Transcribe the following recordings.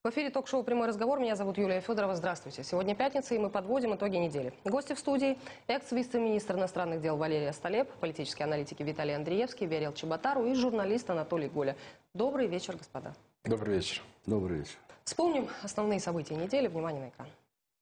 В эфире ток-шоу «Прямой разговор». Меня зовут Юлия Федорова. Здравствуйте. Сегодня пятница, и мы подводим итоги недели. Гости в студии – экс-вице-министр иностранных дел Валерия Столеп, политические аналитики Виталий Андриевский, Верил Чеботару и журналист Анатолий Голя. Добрый вечер, господа. Добрый вечер. Добрый вечер. Вспомним основные события недели. Внимание на экран.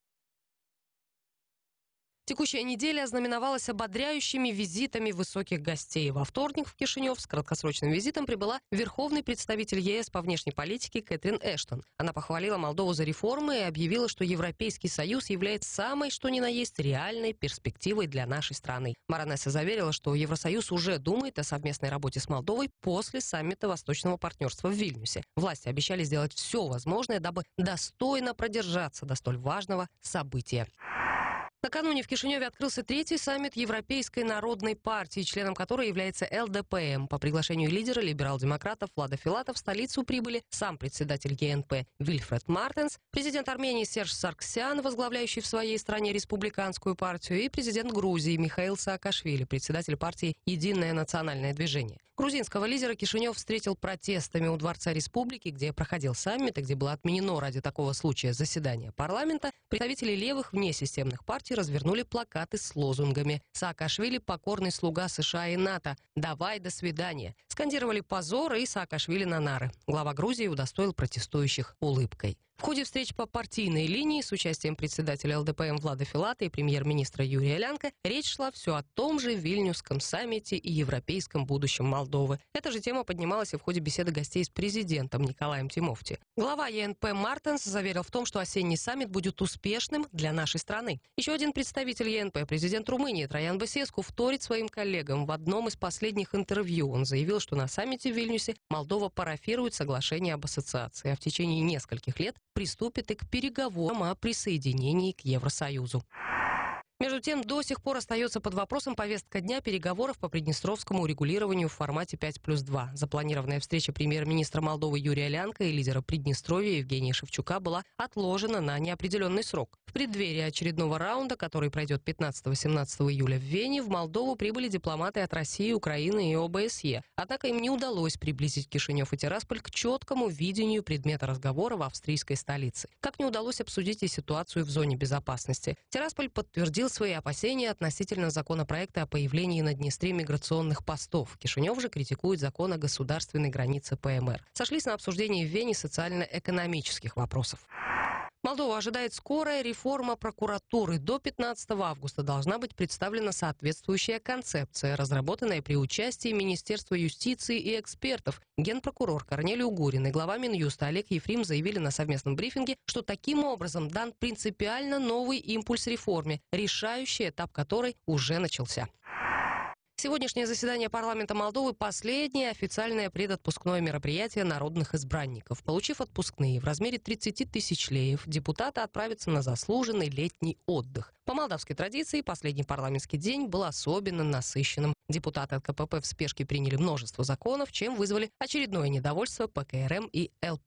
Текущая неделя ознаменовалась ободряющими визитами высоких гостей. Во вторник в Кишинев с краткосрочным визитом прибыла верховный представитель ЕС по внешней политике Кэтрин Эштон. Она похвалила Молдову за реформы и объявила, что Европейский Союз является самой, что ни на есть, реальной перспективой для нашей страны. Баронесса заверила, что Евросоюз уже думает о совместной работе с Молдовой после саммита Восточного партнерства в Вильнюсе. Власти обещали сделать все возможное, дабы достойно продержаться до столь важного события. Накануне в Кишиневе открылся третий саммит Европейской народной партии, членом которой является ЛДПМ. По приглашению лидера либерал-демократов Влада Филата в столицу прибыли сам председатель ГНП Вильфред Мартенс, президент Армении Серж Саргсян, возглавляющий в своей стране республиканскую партию, и президент Грузии Михаил Саакашвили, председатель партии «Единое национальное движение». Грузинского лидера Кишинев встретил протестами у Дворца Республики, где проходил саммит и где было отменено ради такого случая заседание парламента. Представители левых внесистемных партий развернули плакаты с лозунгами «Саакашвили – покорный слуга США и НАТО», «Давай, до свидания». Скандировали «Позор» и «Саакашвили на нары». Глава Грузии удостоил протестующих улыбкой. В ходе встреч по партийной линии с участием председателя ЛДПМ Влада Филата и премьер-министра Юрия Лянка речь шла все о том же Вильнюсском саммите и европейском будущем Молдовы. Эта же тема поднималась и в ходе беседы гостей с президентом Николаем Тимофти. Глава ЕНП Мартенс заверил в том, что осенний саммит будет успешным для нашей страны. Еще один представитель ЕНП, президент Румынии Троян Басеску, вторит своим коллегам. В одном из последних интервью он заявил, что на саммите в Вильнюсе Молдова парафирует соглашение об ассоциации, а в течение нескольких лет приступит и к переговорам о присоединении к Евросоюзу. Между тем, до сих пор остается под вопросом повестка дня переговоров по приднестровскому урегулированию в формате 5+2. Запланированная встреча премьер-министра Молдовы Юрия Лянка и лидера Приднестровья Евгения Шевчука была отложена на неопределенный срок. В преддверии очередного раунда, который пройдет 15-17 июля в Вене, в Молдову прибыли дипломаты от России, Украины и ОБСЕ. Однако им не удалось приблизить Кишинев и Тирасполь к четкому видению предмета разговора в австрийской столице. Как не удалось обсудить и ситуацию в зоне безопасности. Тирасполь подтвердил свои опасения относительно законопроекта о появлении на Днестре миграционных постов. Кишинев же критикует закон о государственной границе ПМР. Сошлись на обсуждении в Вене социально-экономических вопросов. Молдова ожидает скорая реформа прокуратуры. До 15 августа должна быть представлена соответствующая концепция, разработанная при участии Министерства юстиции и экспертов. Генпрокурор Корнелий Угурин и глава Минюста Олег Ефрим заявили на совместном брифинге, что таким образом дан принципиально новый импульс реформе, решающий этап которой уже начался. Сегодняшнее заседание парламента Молдовы – последнее официальное предотпускное мероприятие народных избранников. Получив отпускные в размере 30 тысяч леев, депутаты отправятся на заслуженный летний отдых. По молдавской традиции, последний парламентский день был особенно насыщенным. Депутаты от КПП в спешке приняли множество законов, чем вызвали очередное недовольство ПКРМ и ЛП.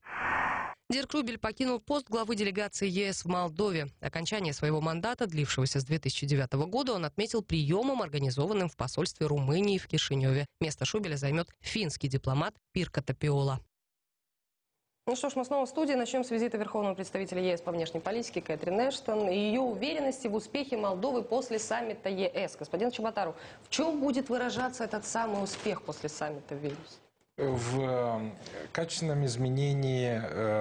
Дирк Рубель покинул пост главы делегации ЕС в Молдове. Окончание своего мандата, длившегося с 2009 года, он отметил приемом, организованным в посольстве Румынии в Кишиневе. Место Шубеля займет финский дипломат Пирка Тапиола. Ну что ж, мы снова в студии. Начнем с визита верховного представителя ЕС по внешней политике Кэтрин Эштон и ее уверенности в успехе Молдовы после саммита ЕС. Господин Чеботару, в чем будет выражаться этот самый успех после саммита в Вильнюсе? В качественном изменении,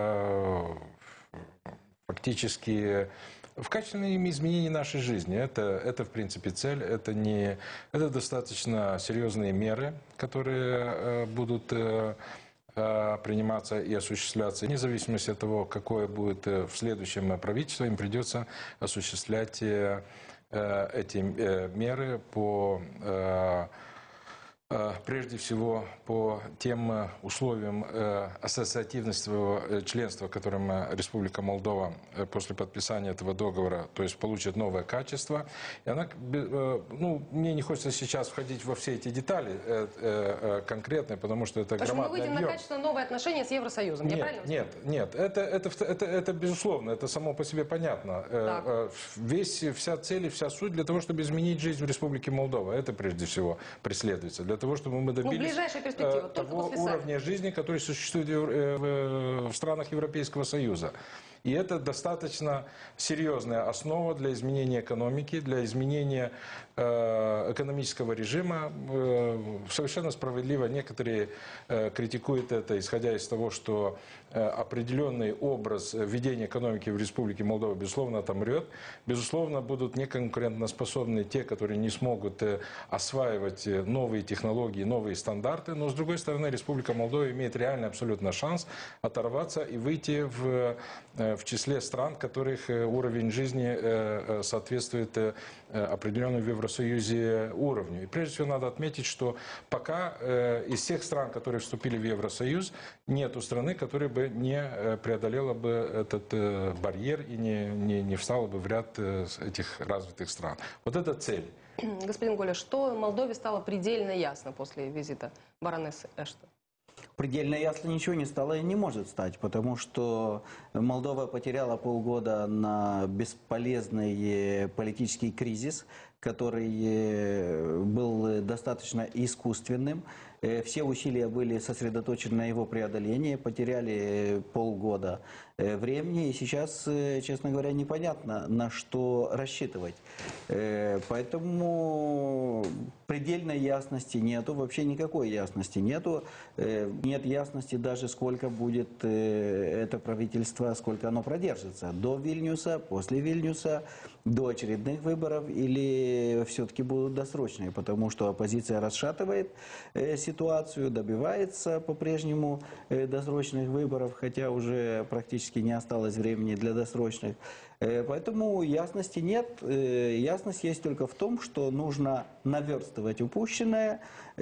фактически, в качественном изменении нашей жизни. Это в принципе, цель. Это достаточно серьезные меры, которые будут приниматься и осуществляться. Вне зависимости от того, какое будет в следующем правительство, им придется осуществлять эти меры прежде всего по тем условиям ассоциативного членства, которым Республика Молдова после подписания этого договора, то есть получит новое качество. И она, мне не хочется сейчас входить во все эти детали конкретные, потому что это громадный объем. Мы выйдем на качественно новые отношения с Евросоюзом, Нет, это безусловно, это само по себе понятно. Вся цель и вся суть для того, чтобы изменить жизнь в Республике Молдова, это прежде всего преследуется. для того, чтобы мы добились ближайшая перспектива, только того после саммита. уровня жизни, который существует в странах Европейского Союза. И это достаточно серьезная основа для изменения экономики, для изменения экономического режима. Совершенно справедливо некоторые критикуют это, исходя из того, что определенный образ ведения экономики в Республике Молдова, безусловно, отомрет. Безусловно, будут неконкурентоспособны те, которые не смогут осваивать новые технологии, новые стандарты. Но, с другой стороны, Республика Молдова имеет реальный абсолютно шанс оторваться и выйти в числе стран, которых уровень жизни соответствует определенному в Евросоюзе уровню. И прежде всего надо отметить, что пока из всех стран, которые вступили в Евросоюз, нету страны, которая бы не преодолела бы этот барьер и не встала бы в ряд этих развитых стран. Вот это цель. Господин Голя, что Молдове стало предельно ясно после визита баронессы Эштон? Предельно ясно ничего не стало и не может стать, потому что Молдова потеряла полгода на бесполезный политический кризис, который был достаточно искусственным. Все усилия были сосредоточены на его преодолении, потеряли полгода времени, и сейчас, честно говоря, непонятно, на что рассчитывать. Поэтому предельной ясности нету, вообще никакой ясности нету. Нет ясности даже, сколько будет это правительство, сколько оно продержится. До Вильнюса, после Вильнюса, до очередных выборов или все-таки будут досрочные, потому что оппозиция расшатывает ситуацию, добивается по-прежнему досрочных выборов, хотя уже практически не осталось времени для досрочных. Поэтому ясности нет. Ясность есть только в том, что нужно наверстывать упущенное,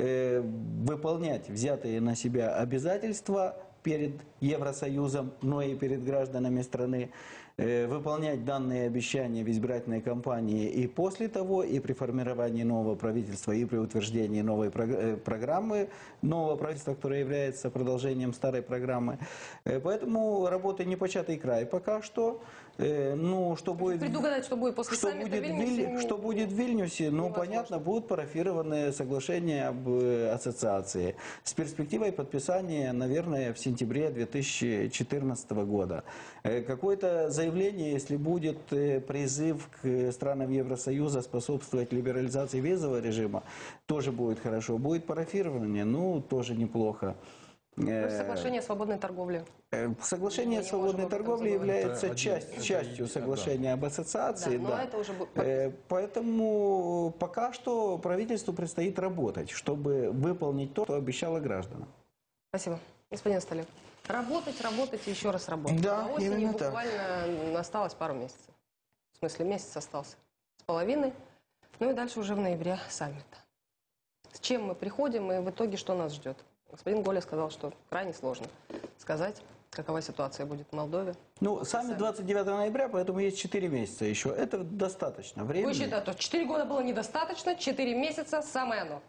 выполнять взятые на себя обязательства перед Евросоюзом, но и перед гражданами страны, выполнять данные обещания в избирательной кампании и после того, и при формировании нового правительства, и при утверждении новой программы, нового правительства, которое является продолжением старой программы. Поэтому работы непочатый край пока что. Ну, что будет, предугадать, что будет после саммита в Вильнюсе? Что будет в Вильнюсе, ну, понятно, будут парафированы соглашения об ассоциации с перспективой подписания, наверное, в сентябре 2014 года. Какое-то заявление, если будет призыв к странам Евросоюза способствовать либерализации визового режима, тоже будет хорошо. Будет парафирование, ну, тоже неплохо. Соглашение о свободной торговле. Соглашение о свободной торговле является частью соглашения об ассоциации. Да, но это уже будет... Поэтому пока что правительству предстоит работать, чтобы выполнить то, что обещало гражданам. Спасибо. Господин Столев. Работать и еще раз работать. Да, до осени именно так. буквально осталось пару месяцев. В смысле, месяц остался с половиной. Ну и дальше уже в ноябре саммита. С чем мы приходим и в итоге что нас ждет? Господин Голя сказал, что крайне сложно сказать, какова ситуация будет в Молдове. Ну, саммит 29 ноября, поэтому есть 4 месяца еще. Это достаточно времени. Вы считаете, что 4 года было недостаточно, 4 месяца самое оно?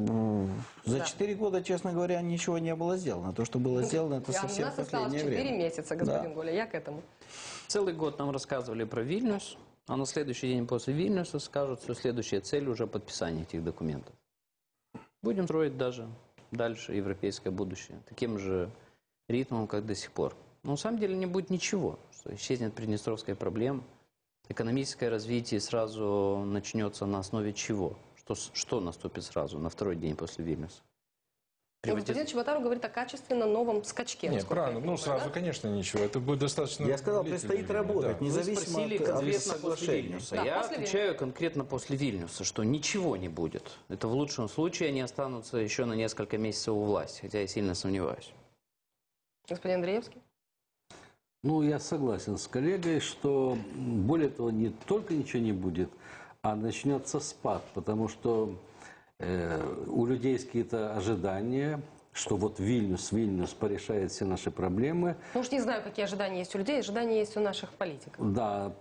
За 4 года, честно говоря, ничего не было сделано. То, что было сделано, это совсем У нас осталось последнее 4 время. месяца, господин Голя, я к этому. Целый год нам рассказывали про Вильнюс, а на следующий день после Вильнюса скажут, что следующая цель уже подписание этих документов. Будем строить даже дальше европейское будущее таким же ритмом, как до сих пор. Но на самом деле не будет ничего, что исчезнет приднестровская проблема. Экономическое развитие сразу начнется на основе чего? Что наступит сразу, на второй день после Вильнюса? Господин Чеботару говорит о качественно новом скачке. Нет, правильно. Ну, сразу, да? Конечно, ничего. Это будет достаточно... Я сказал, предстоит работать, да. независимо от конкретно после Вильнюса. Да, я после отвечаю конкретно после Вильнюса, что ничего не будет. Это в лучшем случае они останутся еще на несколько месяцев у власти, хотя я сильно сомневаюсь. Господин Андреевский? Ну, я согласен с коллегой, что более того, не только ничего не будет, а начнется спад, потому что у людей есть какие-то ожидания, что вот Вильнюс порешает все наши проблемы. Ну уж не знаю, какие ожидания есть у людей, ожидания есть у наших политиков. Да,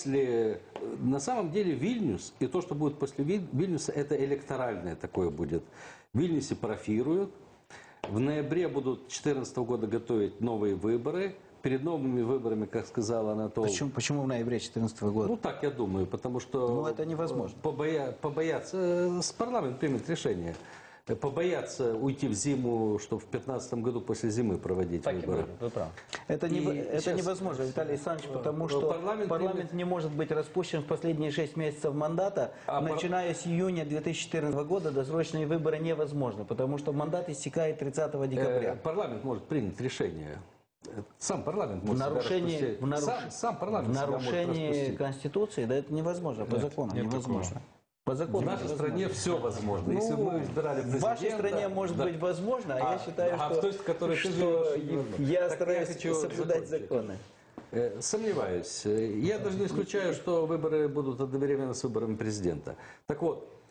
на самом деле Вильнюс и то, что будет после Вильнюса, это электоральное такое будет. В Вильнюсе парафируют, в ноябре будут 2014 года готовить новые выборы. Перед новыми выборами, как сказал Анатолий... Почему в ноябре 2014 года? Ну, так я думаю, потому что... Ну, это невозможно. Побояться, с парламент примет решение. побоятся уйти в зиму, чтобы в 2015 году после зимы проводить Так и выборы. будет, вы правы. Это сейчас- невозможно, Виталий Александрович, потому что парламент парламент не может быть распущен в последние 6 месяцев мандата. Начиная с июня 2014 года досрочные выборы невозможно, потому что мандат истекает 30 декабря. Парламент может принять решение. Сам парламент может себя распустить. Сам В парламент себя может нарушении распустить. Конституции, да, это невозможно, по закону нет невозможно. По В закону нашей невозможно. стране все возможно. Если бы мы избирали В президента... вашей стране может да. быть возможно, а я считаю, в той, в которой ты что живешь, невозможно. я Так стараюсь хочу соблюдать закончить. законы. Сомневаюсь. Я даже не исключаю, что выборы будут одновременно с выборами президента. Так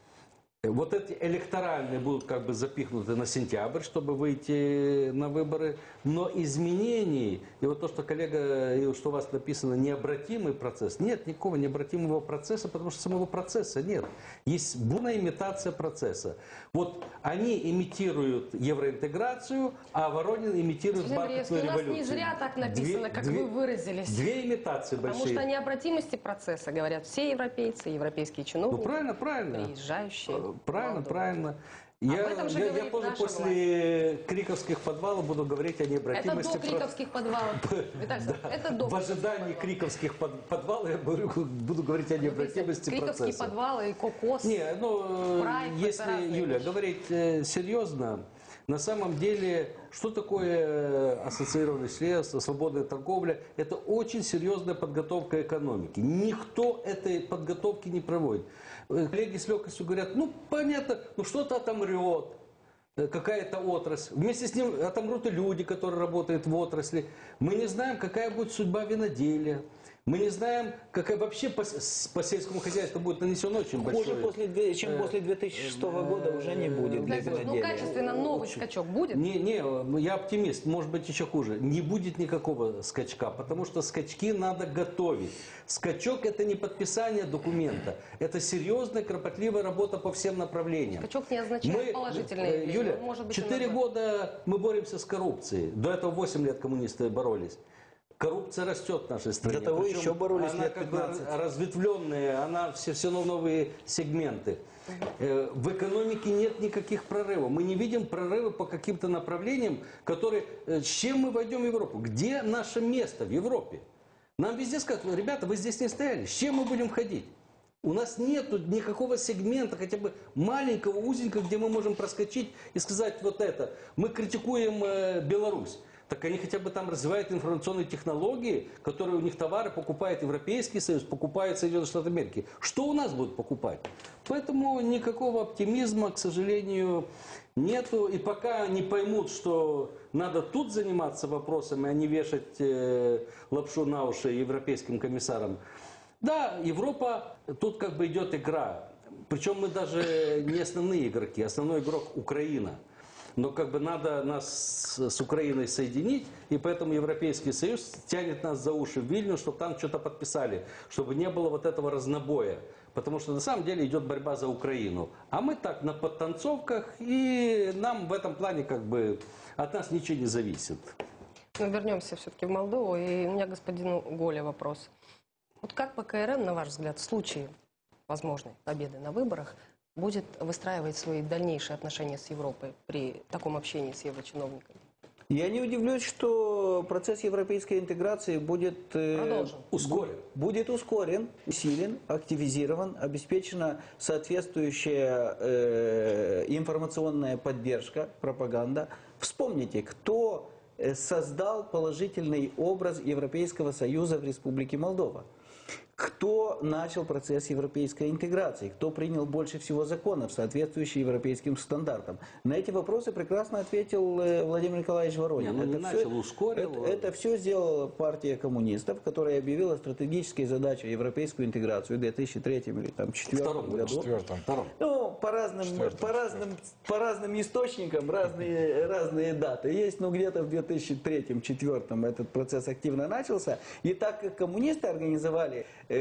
вот эти электоральные будут как бы запихнуты на сентябрь, чтобы выйти на выборы. Но изменений, и вот то, что коллега, и что у вас написано, необратимый процесс, нет никакого необратимого процесса, потому что самого процесса нет. Есть бурная имитация процесса. Вот они имитируют евроинтеграцию, а Воронин имитирует Господин бархатную Андреевский, у нас революцию. не зря так написано, как вы выразились. Две имитации Потому большие. что о необратимости процесса говорят все европейцы, европейские чиновники, Ну, правильно. приезжающие. в Правильно, Молдову. правильно. Об этом же Я говорит тоже наша после криковских подвалов буду говорить о Это необратимости. до криковских подвалов. Виталий Александрович, это до В ожидании криковских криковских подвалов я буду говорить о необратимости Криковские процесса. подвалы и кокос. Не, ну, Прайд, это если, разные Юля, вещи. говорить серьезно, на самом деле, что такое ассоциированное членство, свободная торговля, это очень серьезная подготовка экономики. Никто этой подготовки не проводит. Коллеги с легкостью говорят, ну, понятно, ну, что-то отомрет, какая-то отрасль. Вместе с ним отомрут и люди, которые работают в отрасли. Мы не знаем, какая будет судьба виноделия. Мы не знаем, какая вообще по сельскому хозяйству будет нанесен очень Хуже большой... чем после 2006 года уже не будет для Ну, виноделия. качественно новый скачок будет? Не, я оптимист, может быть еще хуже. Не будет никакого скачка, потому что скачки надо готовить. Скачок – это не подписание документа, это серьезная, кропотливая работа по всем направлениям. Скачок не означает положительное явление. Юля, Он может быть 4 иногда. года мы боремся с коррупцией. До этого 8 лет коммунисты боролись. Коррупция растет в нашей стране. До того Причем еще боролись она лет как бы 15. разветвленная, она все новые сегменты. В экономике нет никаких прорывов. Мы не видим прорывы по каким-то направлениям, которые... С чем мы войдем в Европу? Где наше место в Европе? Нам везде скажут, ребята, вы здесь не стояли. С чем мы будем ходить? У нас нет никакого сегмента, хотя бы маленького, узенького, где мы можем проскочить и сказать вот это. Мы критикуем Беларусь. Так они хотя бы там развивают информационные технологии, которые у них товары покупает Европейский Союз, покупает Соединенные Штаты Америки. Что у нас будут покупать? Поэтому никакого оптимизма, к сожалению, нету. И пока не поймут, что надо тут заниматься вопросами, а не вешать лапшу на уши европейским комиссарам. Да, Европа, тут как бы идет игра. Причем мы даже не основные игроки, основной игрок Украина. Но как бы надо нас с Украиной соединить, и поэтому Европейский Союз тянет нас за уши в Вильнюс, чтобы там что-то подписали, чтобы не было вот этого разнобоя. Потому что на самом деле идет борьба за Украину. А мы так на подтанцовках, и нам в этом плане как бы от нас ничего не зависит. Но вернемся все-таки в Молдову. И у меня к господину Голе вопрос. Вот как ПКРМ, на ваш взгляд, в случае возможной победы на выборах, будет выстраивать свои дальнейшие отношения с Европой при таком общении с еврочиновниками? Я не удивлюсь, что процесс европейской интеграции будет Продолжен. ускорен, усилен, активизирован, обеспечена соответствующая информационная поддержка, пропаганда. Вспомните, кто создал положительный образ Европейского Союза в Республике Молдова. Кто начал процесс европейской интеграции? Кто принял больше всего законов, соответствующих европейским стандартам? На эти вопросы прекрасно ответил Владимир Николаевич Воронин. Это все сделала партия коммунистов, которая объявила стратегической задачей европейскую интеграцию в 2003 или 2004 году. Ну, по разным источникам разные даты. Есть, но где-то в 2003-2004 этот процесс активно начался. И так как коммунисты организовали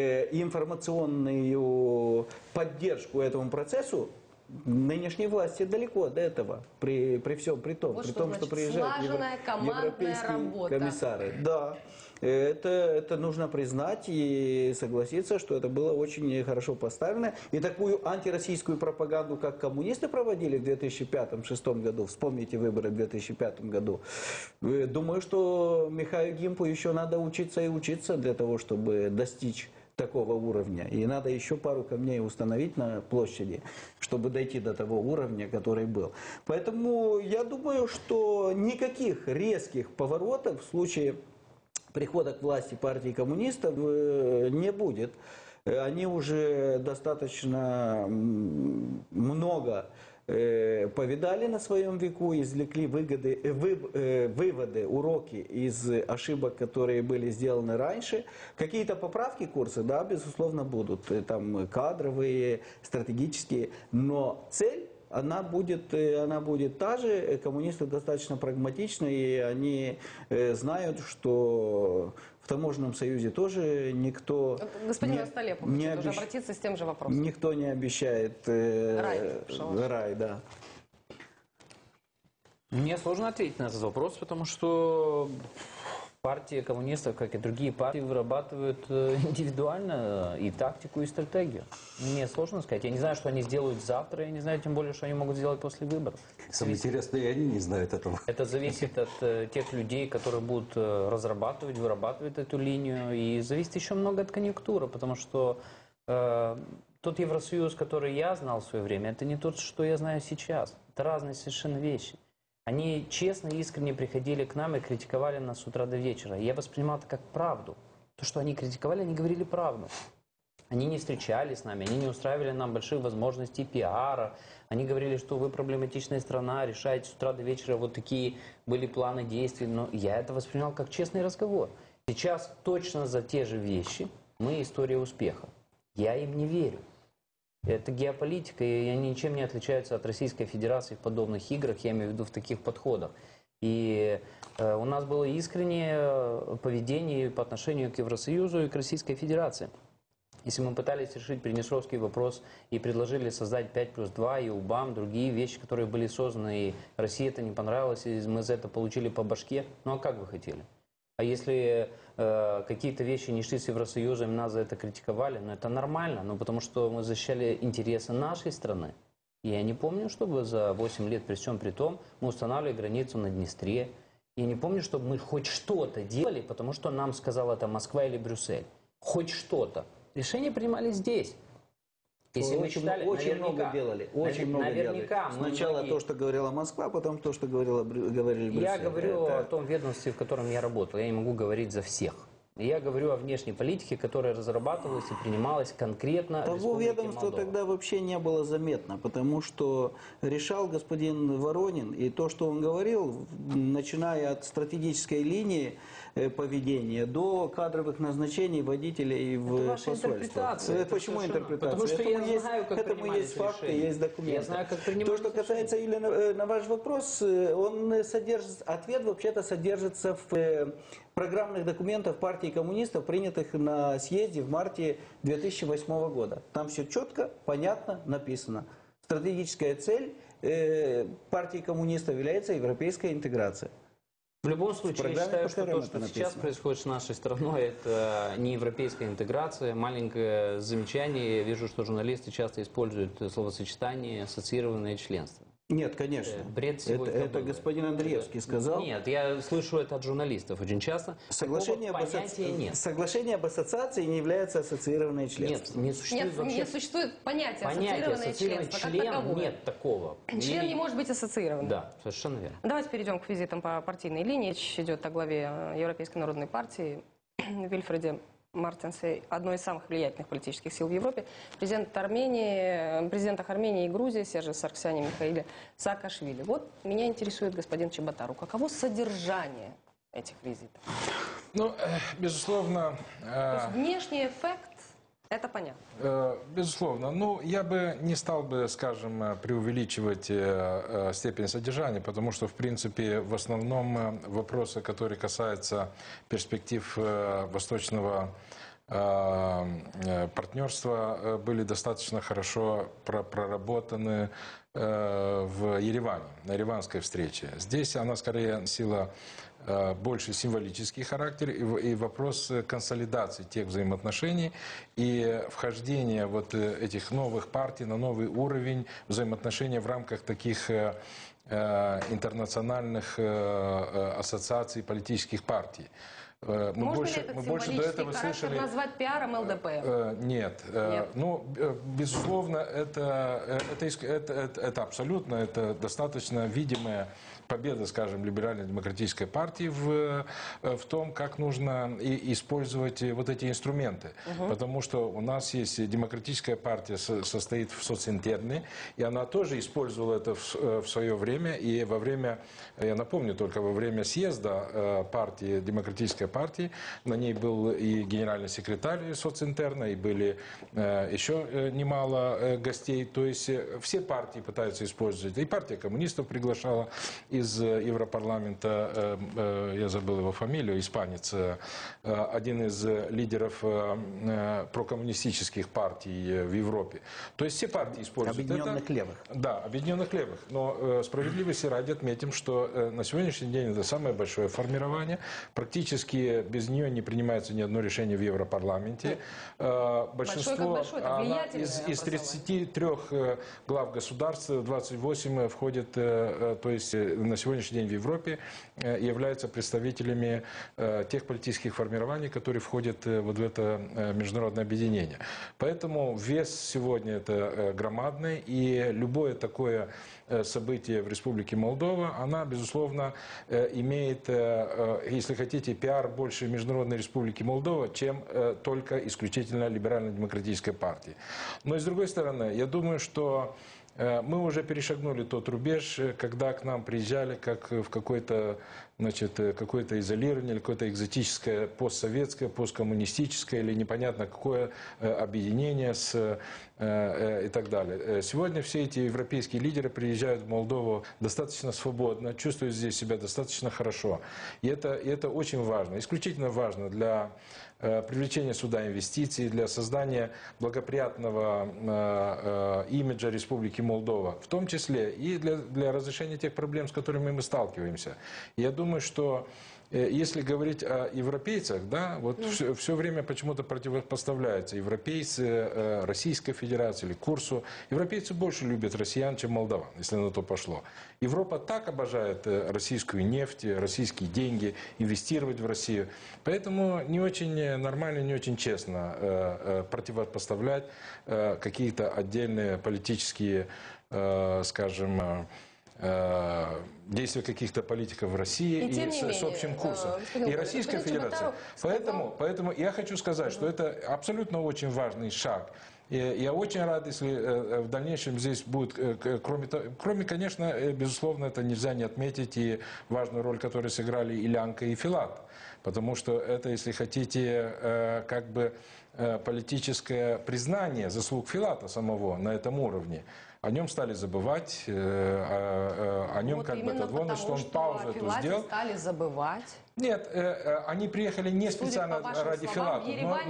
информационную поддержку этому процессу, нынешней власти далеко до этого, при всем при том, Вот при что том, значит что приезжают слаженная командная европейские работа. комиссары. Да. Это нужно признать и согласиться, что это было очень хорошо поставлено. И такую антироссийскую пропаганду, как коммунисты проводили в 2005-2006 году, вспомните выборы в 2005 году, думаю, что Михаилу Гимпу еще надо учиться и учиться для того, чтобы достичь такого уровня. И надо еще пару камней установить на площади, чтобы дойти до того уровня, который был. Поэтому я думаю, что никаких резких поворотов в случае прихода к власти партии коммунистов не будет. Они уже достаточно много повидали на своем веку, извлекли выводы, уроки из ошибок, которые были сделаны раньше. Какие-то поправки курса, да, безусловно, будут, там кадровые, стратегические, но цель она будет та же. Коммунисты достаточно прагматичны, и они знают, что в таможенном союзе тоже никто... Господин Ростолепов хочет уже обратиться с тем же вопросом. Никто не обещает рай, да. Мне сложно ответить на этот вопрос, потому что партия коммунистов, как и другие партии, вырабатывают индивидуально и тактику, и стратегию. Мне сложно сказать. Я не знаю, что они сделают завтра, я не знаю, тем более, что они могут сделать после выборов. Самое интересное, и они не знают этого. Это зависит от тех людей, которые будут разрабатывать, вырабатывать эту линию. И зависит еще много от конъюнктуры, потому что тот Евросоюз, который я знал в свое время, это не тот, что я знаю сейчас. Это разные совершенно вещи. Они честно и искренне приходили к нам и критиковали нас с утра до вечера. Я воспринимал это как правду. То, что они критиковали, они говорили правду. Они не встречались с нами, они не устраивали нам больших возможностей пиара. Они говорили, что вы проблематичная страна, решаете с утра до вечера, вот такие были планы действий. Но я это воспринимал как честный разговор. Сейчас точно за те же вещи мы история успеха. Я им не верю. Это геополитика, и они ничем не отличаются от Российской Федерации в подобных играх, я имею в виду в таких подходах. И у нас было искреннее поведение по отношению к Евросоюзу и к Российской Федерации. Если мы пытались решить Приднестровский вопрос и предложили создать 5+2 и УБАМ, другие вещи, которые были созданы, и России это не понравилось, и мы за это получили по башке, ну а как вы хотели? А если какие-то вещи не шли с Евросоюзом, нас за это критиковали, но это нормально, но потому что мы защищали интересы нашей страны. И я не помню, чтобы за 8 лет при всем при том мы устанавливали границу на Днестре. Я не помню, чтобы мы хоть что-то делали, потому что нам сказала это Москва или Брюссель. Хоть что-то. Решения принимались здесь. Если мы читали, очень много делали. Очень много делали. Сначала то, что говорила Москва, потом то, что говорили Брюссель. Я говорю о том ведомстве, в котором я работал. Я не могу говорить за всех. Я говорю о внешней политике, которая разрабатывалась и принималась конкретно. Того ведомства тогда вообще не было заметно, потому что решал господин Воронин, и то, что он говорил, начиная от стратегической линии поведения до кадровых назначений водителей в посольствах. Почему интерпретация? Потому что я знаю, как этому есть факты, есть документы. Я знаю, как принимать. То, что касается Юлия, на ваш вопрос, он содержит, ответ вообще-то содержится в программных документах партии коммунистов, принятых на съезде в марте 2008 года. Там все четко, понятно написано. Стратегическая цель партии коммунистов является европейская интеграция. В любом случае, я считаю, что то, что сейчас происходит с нашей страной, это не европейская интеграция. Маленькое замечание. Я вижу, что журналисты часто используют словосочетание «ассоциированное членство». Нет, конечно. Бред это господин Андреевский сказал. Нет, я слышу это от журналистов очень часто. Соглашение об ассоциации не является ассоциированное членство. Нет, не существует вообще. Не существует понятия ассоциированное членство. Как таковое. Нет такого. Член не может быть ассоциирован. Да, совершенно верно. Давайте перейдем к визитам по партийной линии. Речь идет о главе Европейской народной партии Вильфреде Мартинсе, одной из самых влиятельных политических сил в Европе, президентах Армении и Грузии Серже Сарксяне, Михаиле Саакашвили. Вот меня интересует, господин Чеботару, каково содержание этих визитов? Ну, безусловно... То есть внешний эффект, это понятно. Безусловно. Ну, я бы не стал бы, скажем, преувеличивать степень содержания, потому что, в принципе, в основном вопросы, которые касаются перспектив восточного партнерства, были достаточно хорошо проработаны в Ереване, на ереванской встрече. Здесь она скорее носила больше символический характер и вопрос консолидации тех взаимоотношений и вхождения вот этих новых партий на новый уровень взаимоотношений в рамках таких интернациональных ассоциаций политических партий. Можно ли этот символический характер назвать пиаром ЛДП? Нет. Ну, безусловно, это абсолютно, это достаточно видимая победа, скажем, либерально-демократической партии в том, как нужно использовать вот эти инструменты. Потому что у нас есть демократическая партия, состоит в социнтерне, и она тоже использовала это в свое время. И во время, я напомню, только во время съезда партии, демократической партии, на ней был и генеральный секретарь социнтерна, и были еще немало гостей. То есть все партии пытаются использовать. И партия коммунистов приглашала из Европарламента, я забыл его фамилию, испанец, один из лидеров прокоммунистических партий в Европе. То есть все партии используют Объединенных это. левых. Да, объединенных левых. Но справедливости ради отметим, что на сегодняшний день это самое большое формирование. Практически без нее не принимается ни одно решение в Европарламенте. Большинство, из 33 глав государств, 28 входит, то есть на сегодняшний день в Европе являются представителями тех политических формирований, которые входят вот в это международное объединение. Поэтому вес сегодня это громадный, и любое такое событие в Республике Молдова, она, безусловно, имеет, если хотите, пиар больше Международной Республики Молдова, чем только исключительно либерально-демократической партии. Но, с другой стороны, я думаю, что мы уже перешагнули тот рубеж, когда к нам приезжали как в какое-то, значит, какое-то изолирование, или какое-то экзотическое постсоветское, посткоммунистическое или непонятно какое объединение и так далее. Сегодня все эти европейские лидеры приезжают в Молдову достаточно свободно, чувствуют здесь себя достаточно хорошо. И это очень важно, исключительно важно для привлечения сюда инвестиций, для создания благоприятного имиджа Республики Молдова, в том числе и для разрешения тех проблем, с которыми мы сталкиваемся. Я думаю, что если говорить о европейцах, да, вот все время почему-то противопоставляются европейцы Российской Федерации или курсу. Европейцы больше любят россиян, чем молдаван, если на то пошло. Европа так обожает российскую нефть, российские деньги, инвестировать в Россию. Поэтому не очень нормально, не очень честно противопоставлять какие-то отдельные политические, скажем, действия каких-то политиков в России и с общим курсом. И Российская Федерация. Поэтому я хочу сказать, что это абсолютно очень важный шаг. И я очень рад, если в дальнейшем здесь будет, кроме, конечно, безусловно, это нельзя не отметить и важную роль, которую сыграли и Лянка, и Филат. Потому что это, если хотите, как бы политическое признание заслуг Филата самого на этом уровне. О нем стали забывать, о нем вот как бы потому, что он паузу эту сделал. Стали забывать. Нет, они приехали не специально ради Филата,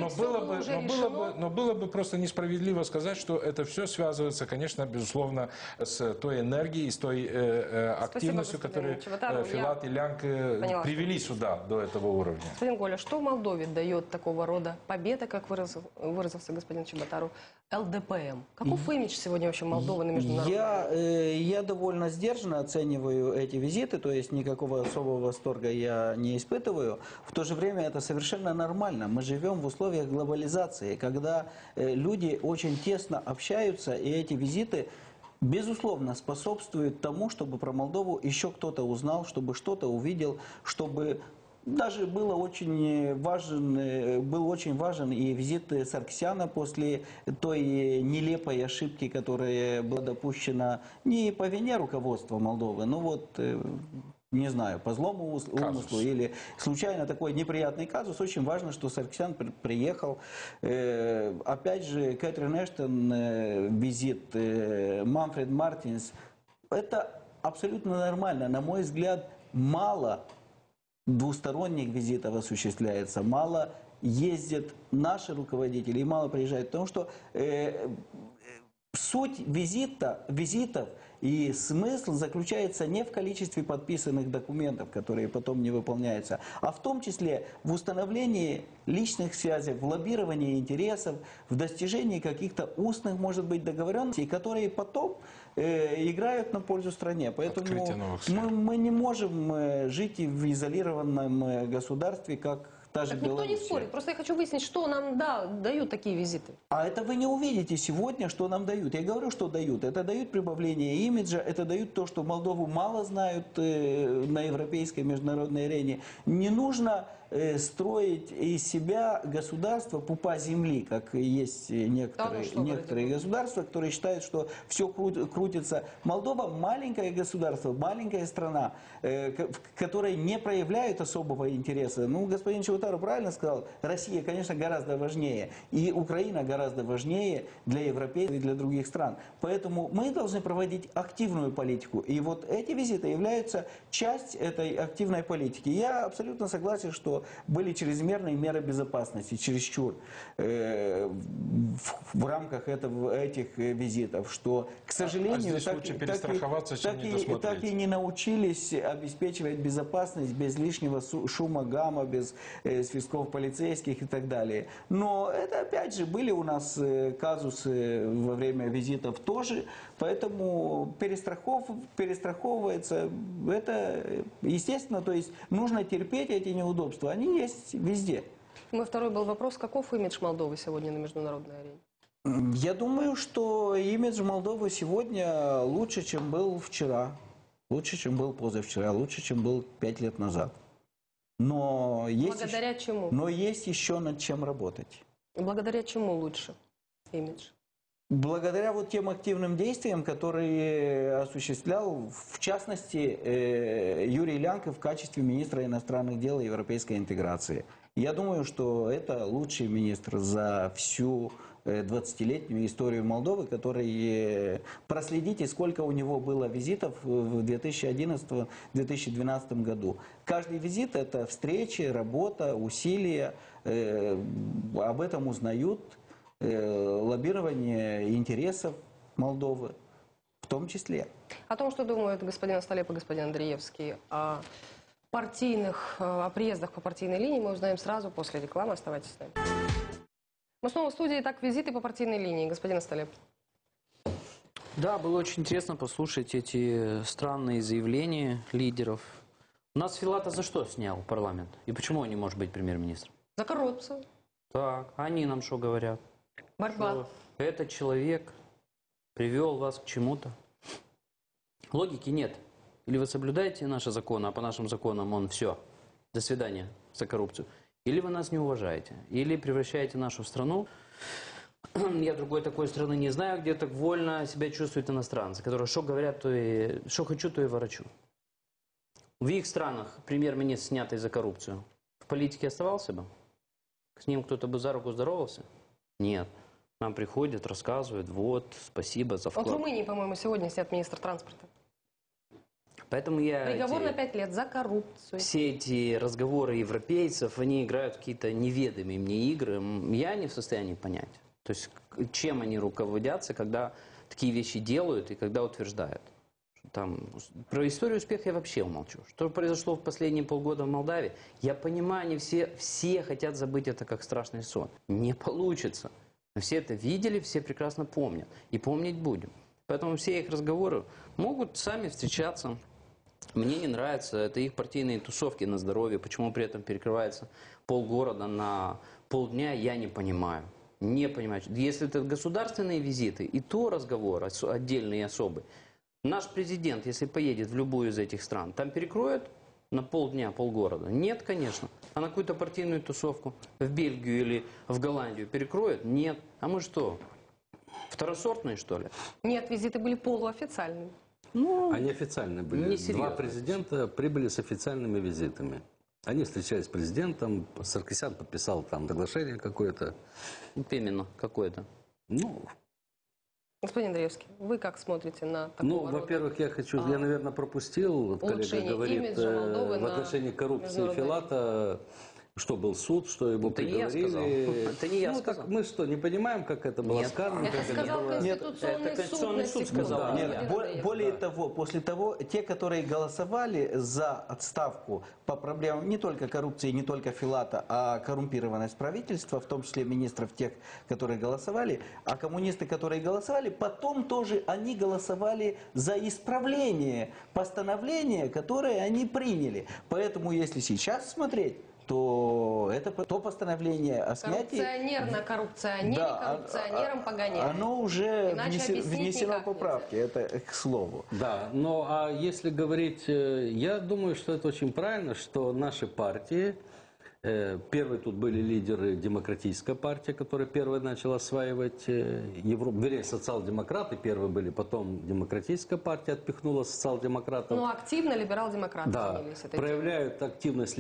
но было бы просто несправедливо сказать, что это все связывается, конечно, безусловно, с той энергией, с той активностью, которую Филат и Лянка привели сюда до этого уровня. Господин Коля, что Молдове дает такого рода победа, как выразился господин Чеботару, ЛДПМ? Каков имидж сегодня вообще Молдовы на международном? Я довольно сдержанно оцениваю эти визиты, то есть никакого особого восторга я не испытываю. В то же время это совершенно нормально. Мы живем в условиях глобализации, когда люди очень тесно общаются, и эти визиты, безусловно, способствуют тому, чтобы про Молдову еще кто-то узнал, чтобы что-то увидел, чтобы... Даже был очень важен и визит Саркисяна после той нелепой ошибки, которая была допущена не по вине руководства Молдовы, но вот, не знаю, по злому умыслу или случайно такой неприятный казус. Очень важно, что Саркисян приехал. Опять же, Кэтрин Эштон, визит Манфред Мартинс. Это абсолютно нормально. На мой взгляд, мало двусторонних визитов осуществляется, мало ездят наши руководители и мало приезжают. Потому что суть визитов и смысл заключается не в количестве подписанных документов, которые потом не выполняются, а в том числе в установлении личных связей, в лоббировании интересов, в достижении каких-то устных, может быть, договоренностей, которые потом играют на пользу стране. Поэтому мы не можем жить в изолированном государстве, как та же Так никто не Белоруссия. спорит. Просто я хочу выяснить, что нам дают такие визиты. А это вы не увидите сегодня, что нам дают. Я говорю, что дают. Это дают прибавление имиджа, это дают то, что Молдову мало знают на европейской международной арене. Не нужно строить из себя государство пупа земли, как есть некоторые государства, которые считают, что все крутится. Молдова маленкое государство, маленькая страна, которая не проявляет особого интереса. Ну, господин Чеботаров правильно сказал, Россия, конечно, гораздо важнее, и Украина гораздо важнее для европейцев и для других стран. Поэтому мы должны проводить активную политику, и вот эти визиты являются частью этой активной политики. Я абсолютно согласен, что были чрезмерные меры безопасности, чересчур в рамках этих визитов, что, к сожалению, так и не научились обеспечивать безопасность без лишнего шума, гамма, без свистков полицейских и так далее. Но это, опять же, были у нас казусы во время визитов тоже, поэтому перестраховывается. Это естественно, то есть нужно терпеть эти неудобства. Они есть везде. Мой второй был вопрос, каков имидж Молдовы сегодня на международной арене? Я думаю, что имидж Молдовы сегодня лучше, чем был вчера, лучше, чем был позавчера, лучше, чем был 5 лет назад. Но Благодаря чему? Но есть еще над чем работать. Благодаря чему лучше имидж? Благодаря вот тем активным действиям, которые осуществлял, в частности, Юрий Лянков в качестве министра иностранных дел и европейской интеграции. Я думаю, что это лучший министр за всю 20-летнюю историю Молдовы, который, проследите, сколько у него было визитов в 2011-2012 году. Каждый визит – это встречи, работа, усилия, об этом узнают, лоббирование интересов Молдовы в том числе. О том, что думают господин Столеп и господин Андреевский о приездах по партийной линии, мы узнаем сразу после рекламы. Оставайтесь с нами. Мы снова в студии. Итак, визиты по партийной линии. Господин Столеп. Да, было очень интересно послушать эти странные заявления лидеров. У нас Филата за что снял парламент? И почему он не может быть премьер-министром? За коррупцию. Так, они нам что говорят? Борьба. Что этот человек привел вас к чему-то? Логики нет. Или вы соблюдаете наши законы, а по нашим законам он все, до свидания за коррупцию. Или вы нас не уважаете, или превращаете нашу страну, я другой такой страны не знаю, где так вольно себя чувствуют иностранцы, которые что говорят, то и что хочу, то и ворочу. В их странах премьер-министр, снятый за коррупцию, в политике оставался бы? С ним кто-то бы за руку здоровался? Нет. Нам приходят, рассказывают, вот, спасибо за вклад. В Румынии, по-моему, сегодня снят министр транспорта. Поэтому Приговор на 5 лет за коррупцию. Все эти разговоры европейцев, они играют в какие-то неведомые мне игры. Я не в состоянии понять. То есть, чем они руководятся, когда такие вещи делают и когда утверждают. Там, про историю успеха я вообще умолчу. Что произошло в последние полгода в Молдавии, я понимаю, они все хотят забыть это как страшный сон. Не получится. Но все это видели, все прекрасно помнят. И помнить будем. Поэтому все их разговоры могут сами встречаться. Мне не нравится, это их партийные тусовки на здоровье. Почему при этом перекрывается полгорода на полдня, я не понимаю. Не понимаю. Если это государственные визиты, и то разговор отдельный и особый. Наш президент, если поедет в любую из этих стран, там перекроют на полдня полгорода? Нет, конечно. А на какую-то партийную тусовку в Бельгию или в Голландию перекроют? Нет. А мы что, второсортные, что ли? Нет, визиты были полуофициальными. Ну, они официальные были. Несерьезно. 2 президента прибыли с официальными визитами. Они встречались с президентом, Саркисян подписал там соглашение какое-то. Вот именно, какое-то. Ну, Господин Андреевский, вы как смотрите на такого ну, рода? во-первых, я, наверное, пропустил, коллега улучшение говорит, имиджа Молдовы в отношении коррупции Филата. что был суд, что его Это не я приговорили. сказал. Это не я Ну, сказал. так мы что, не понимаем, как это было Нет. сказано? Это как сказал было... Конституционный это Конституционный суд, суд сказал. на секунду. Нет, Владимир более Андреевич. того, после того, те, которые голосовали за отставку по проблемам не только коррупции, не только Филата, а коррумпированность правительства, в том числе министров тех, которые голосовали, а коммунисты, которые голосовали, потом тоже они голосовали за исправление постановления, которое они приняли. Поэтому, если сейчас смотреть, то это то постановление о снятии... Коррупционер на коррупционере, коррупционером погоняет. Оно уже Иначе объяснить внесено никак в поправки, это к слову. Да, но а если говорить, я думаю, что это очень правильно, что наши партии, первые тут были лидеры Демократическая партия, которая первая начала осваивать Европу, вернее, социал-демократы первые были, потом Демократическая партия отпихнула социал-демократов. Но активно либерал-демократы Да, занялись этой проявляют активность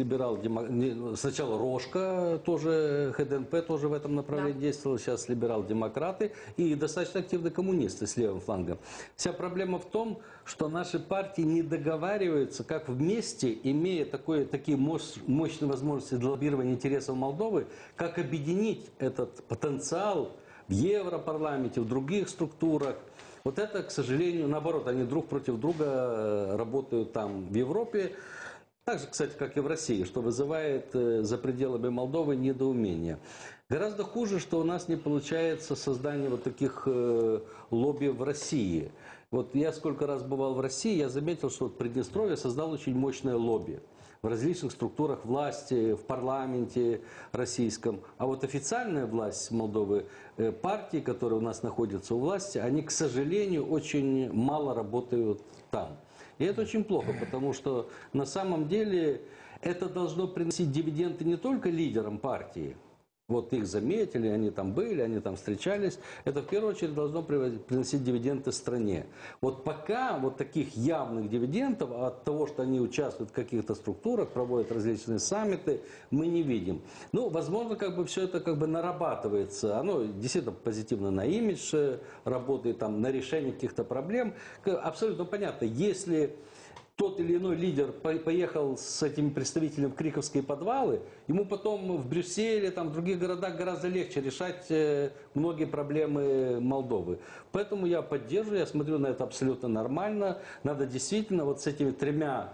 сначала Рожко, тоже ХДНП тоже в этом направлении действовал, сейчас либерал-демократы и достаточно активные коммунисты с левым флангом. Вся проблема в том, что наши партии не договариваются, как вместе, имея такие мощные возможности для лоббирования интересов Молдовы, как объединить этот потенциал в Европарламенте, в других структурах. Вот это, к сожалению, наоборот, они друг против друга работают там в Европе. Так же, кстати, как и в России, что вызывает за пределами Молдовы недоумение. Гораздо хуже, что у нас не получается создание вот таких лобби в России. Вот я сколько раз бывал в России, я заметил, что Приднестровье создал очень мощное лобби в различных структурах власти, в парламенте российском. А вот официальная власть Молдовы, партии, которые у нас находятся у власти, они, к сожалению, очень мало работают там. И это очень плохо, потому что на самом деле это должно приносить дивиденды не только лидерам партии. Вот их заметили, они там были, они там встречались. Это в первую очередь должно приносить дивиденды стране. Вот пока вот таких явных дивидендов от того, что они участвуют в каких-то структурах, проводят различные саммиты, мы не видим. Ну, возможно, как бы все это как бы нарабатывается. Оно действительно позитивно на имидж работает, там, на решение каких-то проблем. Абсолютно понятно, если тот или иной лидер поехал с этими представителями в криковские подвалы, ему потом в Брюсселе, там, в других городах гораздо легче решать многие проблемы Молдовы. Поэтому я поддерживаю, я смотрю на это абсолютно нормально. Надо действительно вот с этими тремя,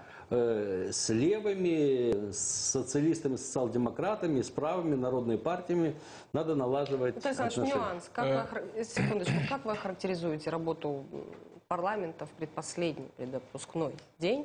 с левыми, с социалистами, социал-демократами, с правыми, народными партиями, надо налаживать отношения. Нюанс. Секундочку, как вы охарактеризуете работу парламента в предпоследний предотпускной день?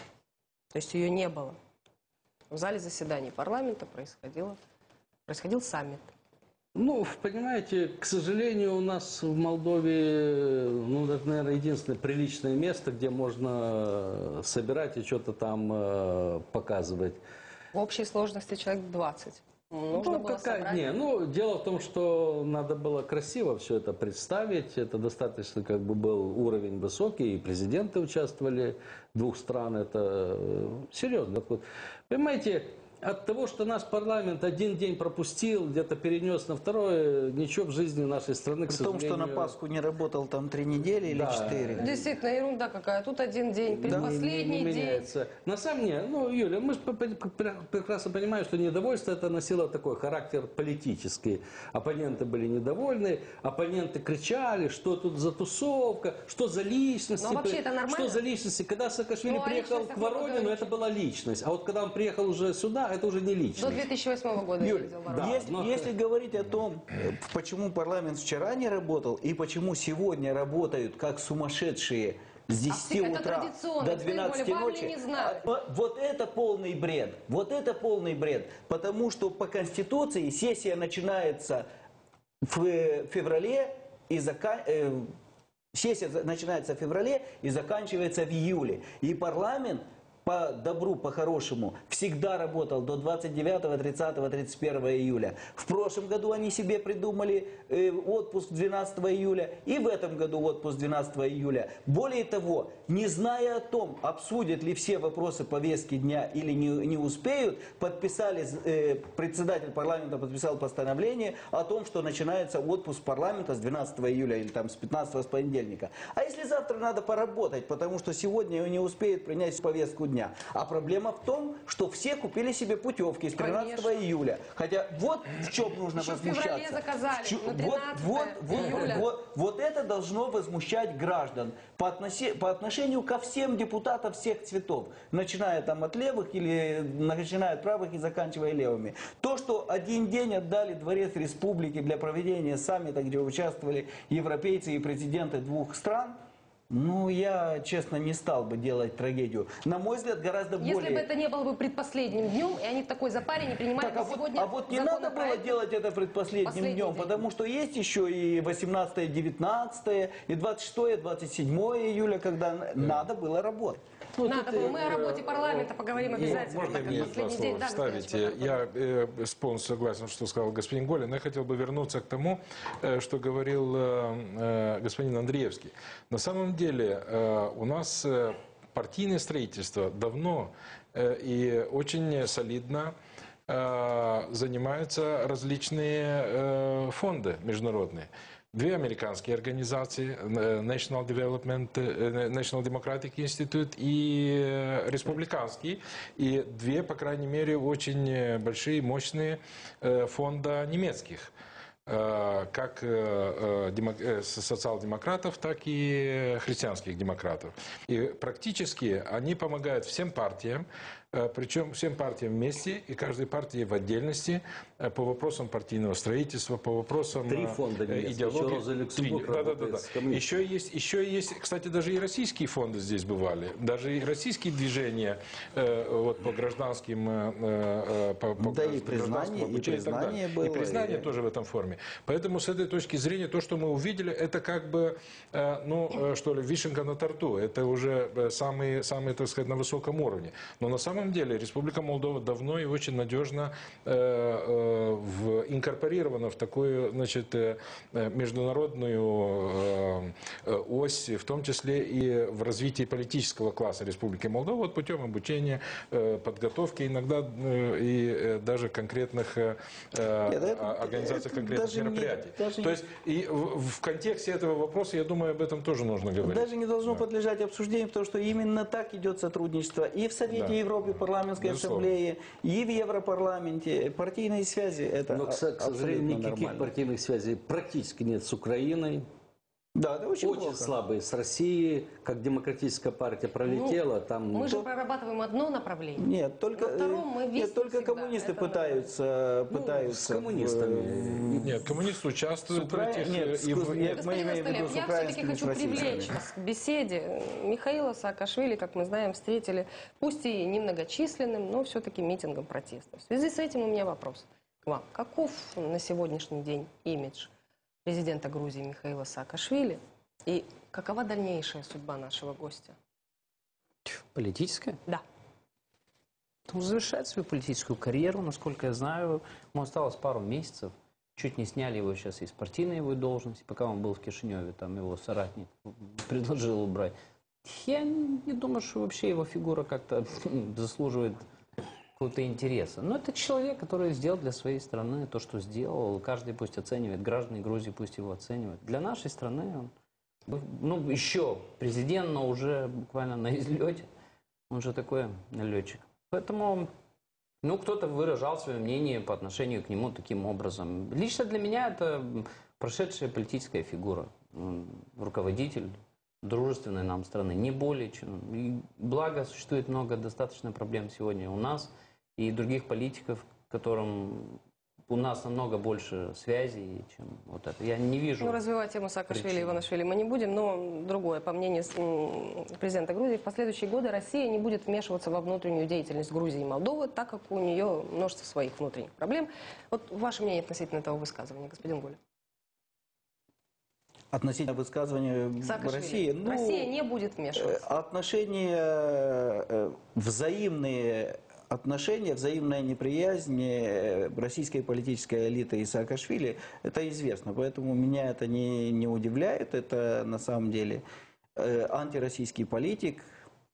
То есть ее не было. В зале заседаний парламента происходил саммит. Ну, понимаете, к сожалению, у нас в Молдове, ну, это, наверное, единственное приличное место, где можно собирать и что-то там показывать. В общей сложности человек 20. Нужно было собрать. Не, ну, дело в том, что надо было красиво все это представить. Это достаточно как бы был уровень высокий, и президенты участвовали двух стран. Это серьезно. Понимаете, от того, что наш парламент один день пропустил, где-то перенес на второй, ничего в жизни нашей страны, к сожалению... При том, что на Пасху не работал там 3 недели или 4. Действительно, ерунда какая. Тут один день, предпоследний не день. меняется. На самом деле, ну, Юля, мы же прекрасно понимаем, что недовольство это носило такой характер политический. Оппоненты были недовольны, оппоненты кричали, что тут за тусовка, что за личности. Но вообще это нормально? Что за личности? Когда Саакашвили Ну, а приехал личностях к мы Воронину, поговорим это была личность. А вот когда он приехал уже сюда, это уже не личность. До 2008 года Юль, ездил в Воронеж. если говорить о том, почему парламент вчера не работал и почему сегодня работают как сумасшедшие с 10 это утра традиционно, до 12 тем более в ночи, Англии не знают. вот это полный бред. Вот это полный бред. Потому что по Конституции сессия начинается в феврале и сессия начинается в феврале и заканчивается в июле. И парламент по добру, по-хорошему, всегда работал до 29, 30, 31 июля. В прошлом году они себе придумали отпуск 12 июля, и в этом году отпуск 12 июля. Более того, не зная о том, обсудят ли все вопросы повестки дня или не успеют, председатель парламента подписал постановление о том, что начинается отпуск парламента с 12 июля или там с 15 с понедельника. А если завтра надо поработать, потому что сегодня не успеют принять повестку дня? дня. А проблема в том, что все купили себе путевки с 13 июля. Хотя вот в чем нужно Еще в возмущаться. феврале заказали, на 13 Вот это должно возмущать граждан по отношению ко всем депутатам всех цветов, начиная там от левых или начиная от правых и заканчивая левыми. То, что один день отдали Дворец Республики для проведения саммита, где участвовали европейцы и президенты двух стран, ну, я, честно, не стал бы делать трагедию. На мой взгляд, гораздо более... Если бы это не было бы предпоследним днем, и они в такой запаре не принимают Так, сегодня вот не надо было делать это предпоследним днем, потому что есть еще и 18, 19, и 26, 27 июля, когда надо было работать. Надо было. Мы о работе парламента поговорим обязательно. Можно так как мне последний два день. слова Да, вставить? Григорий Иванович, Я полностью согласен, что сказал господин Голин, но я хотел бы вернуться к тому, что говорил господин Андреевский. На самом деле у нас партийное строительство давно и очень солидно занимаются различные фонды международные. Две американские организации, National Democratic Institute и республиканский, и две, по крайней мере, очень большие, мощные фонда немецких, как социал-демократов, так и христианских демократов. И практически они помогают всем партиям, причем всем партиям вместе и каждой партии в отдельности по вопросам партийного строительства, по вопросам идеологии. Да. Еще есть, кстати, даже и российские фонды здесь бывали, даже и российские движения вот, по гражданским, да и признание было. И признание тоже в этом форме. Поэтому с этой точки зрения то, что мы увидели, это как бы, ну, что ли, вишенка на торту. Это уже самые, так сказать, на высоком уровне. Но на самом деле Республика Молдова давно и очень надежно инкорпорирована в такую, значит, международную ось, в том числе и в развитии политического класса Республики Молдова, вот путем обучения, подготовки иногда и даже конкретных организаций конкретных мероприятий. То есть и в контексте этого вопроса, я думаю, об этом тоже нужно говорить. Даже не должно подлежать обсуждению, потому что именно так идет сотрудничество и в Совете Европы, парламентской ассамблее, и в Европарламенте. Партийные связи это но, к сожалению, никаких партийных связей практически нет с Украиной. Да, это очень слабые с Россией, как демократическая партия пролетела. Ну, там... Мы же прорабатываем одно направление. Нет, только коммунисты пытаются... с коммунистами. Нет, коммунисты участвуют в этих... Господин Осталев, я все-таки хочу привлечь вас к беседе. Михаила Саакашвили, как мы знаем, встретили, пусть и немногочисленным, но все-таки митингом протеста. В связи с этим у меня вопрос к вам. Каков на сегодняшний день имидж президента Грузии Михаила Саакашвили и какова дальнейшая судьба нашего гостя? Политическая? Да. Он завершает свою политическую карьеру, насколько я знаю. Ему осталось пару месяцев. Чуть не сняли его сейчас из партийной его должности, пока он был в Кишиневе, там его соратник предложил убрать. Я не думаю, что вообще его фигура как-то заслуживает какого-то интереса. Но это человек, который сделал для своей страны то, что сделал. Каждый пусть оценивает, граждане Грузии пусть его оценивают. Для нашей страны он, ну, еще президент, но уже буквально на излете. Он же такой летчик. Поэтому, ну, кто-то выражал свое мнение по отношению к нему таким образом. Лично для меня это прошедшая политическая фигура. Руководитель дружественной нам страны. Не более чем. И благо, существует много достаточно проблем сегодня у нас и других политиков, которым у нас намного больше связей, чем вот это. Я не вижу... Ну, развивать тему Саакашвили и Иванишвили мы не будем, но другое. По мнению президента Грузии, в последующие годы Россия не будет вмешиваться во внутреннюю деятельность Грузии и Молдовы, так как у нее множество своих внутренних проблем. Вот ваше мнение относительно этого высказывания, господин Голин? Относительно высказывания России, ну, Россия не будет вмешиваться. Взаимная неприязнь российской политической элиты и Саакашвили, это известно. Поэтому меня это не удивляет. Это на самом деле антироссийский политик,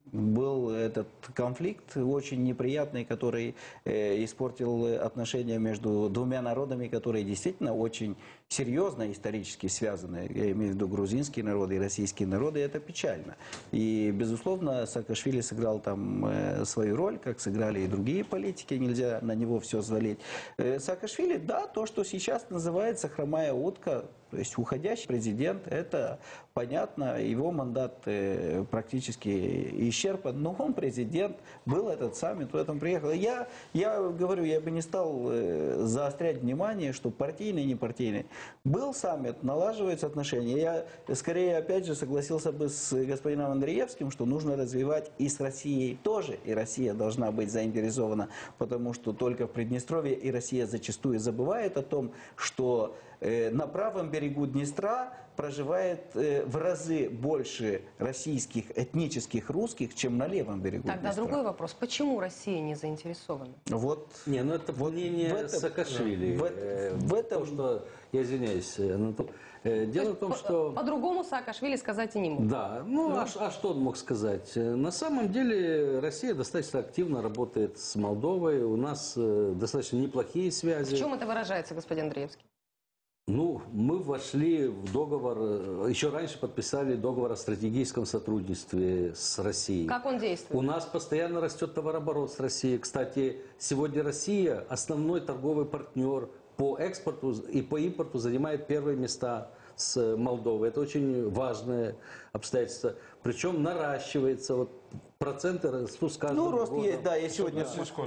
был этот конфликт очень неприятный, который испортил отношения между двумя народами, которые действительно очень серьезно исторически связаны. Я имею в виду грузинские народы и российские народы, и это печально. И, безусловно, Саакашвили сыграл там свою роль, как сыграли и другие политики, нельзя на него все взвалить. Саакашвили, да, то, что сейчас называется хромая утка, то есть уходящий президент, это понятно, его мандат практически исчерпан, но он президент, был этот саммит, в этом приехал. Я говорю, я бы не стал заострять внимание, что партийный, не партийный. Был саммит, налаживаются отношения. Я скорее, опять же, согласился бы с господином Андреевским, что нужно развивать и с Россией тоже, и Россия должна быть заинтересована, потому что только в Приднестровье и Россия зачастую забывает о том, что на правом берегу Днестра проживает в разы больше российских этнических русских, чем на левом берегу Тогда Днестра. другой вопрос. Почему Россия не заинтересована? Вот. Не, ну это мнение Саакашвили. В этом, Потому что, я извиняюсь, Анатолий, дело в том, что... По-другому Саакашвили сказать и не мог. Да, ну а что он мог сказать? На самом деле Россия достаточно активно работает с Молдовой, у нас достаточно неплохие связи. В чем это выражается, господин Андреевский? Ну, мы вошли в договор, еще раньше подписали договор о стратегическом сотрудничестве с Россией. Как он действует? У нас постоянно растет товарооборот с Россией. Кстати, сегодня Россия основной торговый партнер по экспорту и по импорту, занимает первые места с Молдовой. Это очень важное обстоятельство. Причем наращивается, вот проценты растут с каждым годом. рост есть, да, я сегодня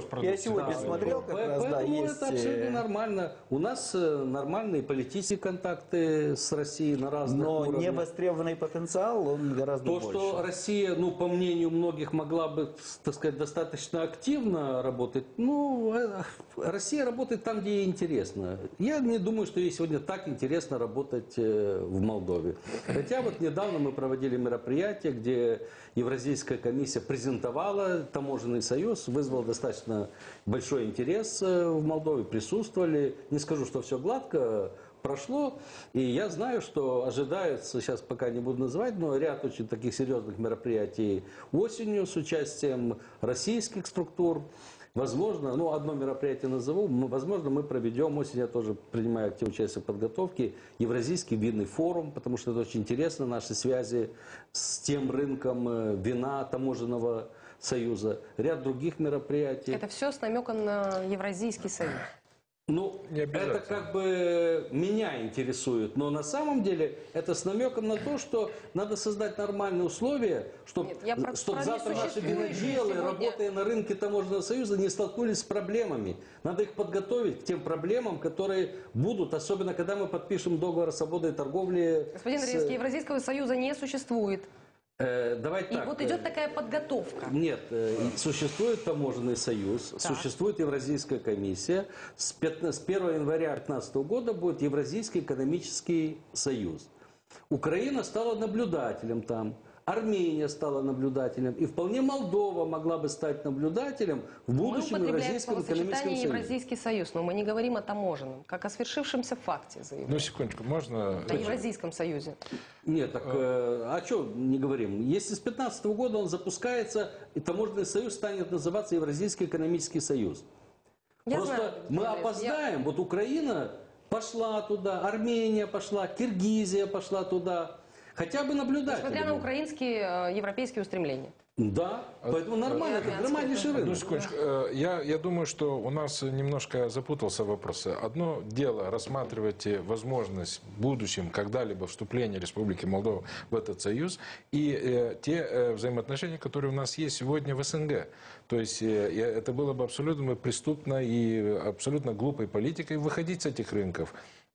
смотрел, как раз, да, Поэтому есть. это абсолютно нормально. У нас нормальные политические контакты с Россией на разных Но уровнях. невостребованный потенциал, он гораздо То, больше. что Россия, ну, по мнению многих, могла бы, так сказать, достаточно активно работать, ну, Россия работает там, где ей интересно. Я не думаю, что ей сегодня так интересно работать в Молдове. Хотя вот недавно мы проводили мероприятие, где Евразийская комиссия презентовала таможенный союз, вызвал достаточно большой интерес в Молдове, присутствовали. Не скажу, что все гладко прошло, и я знаю, что ожидаются, сейчас пока не буду называть, но ряд очень таких серьезных мероприятий осенью с участием российских структур. Возможно, ну, одно мероприятие назову, возможно, мы проведем осенью, я тоже принимаю активное участие в подготовке, Евразийский винный форум, потому что это очень интересно, наши связи с тем рынком вина таможенного союза, ряд других мероприятий. Это все с намеком на Евразийский союз. Ну, Не обязательно. это как бы меня интересует, но на самом деле это с намеком на то, что надо создать нормальные условия, чтобы Нет, я про завтра наши несуществующие виноделы, сегодня. работая на рынке таможенного союза, не столкнулись с проблемами. Надо их подготовить к тем проблемам, которые будут, особенно когда мы подпишем договор о свободной торговле. Господин Андреевский, Евразийского союза не существует. Давайте И так. вот идет такая подготовка. Нет, существует таможенный союз, существует Евразийская комиссия. С 1 января 2015 года будет Евразийский экономический союз. Украина стала наблюдателем там, Армения стала наблюдателем, и вполне Молдова могла бы стать наблюдателем в Мы будущем употребляем Евразийском экономическом словосочетание союзе. Евразийский союз, но мы не говорим о таможенном, как о свершившемся факте, заявляем. Ну, секундочку, можно... О Евразийском союзе. Нет, так а что не говорим? Если с 2015 года он запускается, и таможенный союз станет называться Евразийский экономический союз. Я Просто знаю, мы Андрей, опоздаем. Вот Украина пошла туда, Армения пошла, Киргизия пошла туда. Хотя бы наблюдать. Несмотря на украинские европейские устремления. Да, поэтому нормально, это громаднейший Ну, рынок. секундочку. Я думаю, что у нас немножко запутался вопрос. Одно дело рассматривать возможность в будущем когда-либо вступления Республики Молдова в этот союз и те взаимоотношения, которые у нас есть сегодня в СНГ. То есть это было бы абсолютно преступно и абсолютно глупой политикой выходить с этих рынков.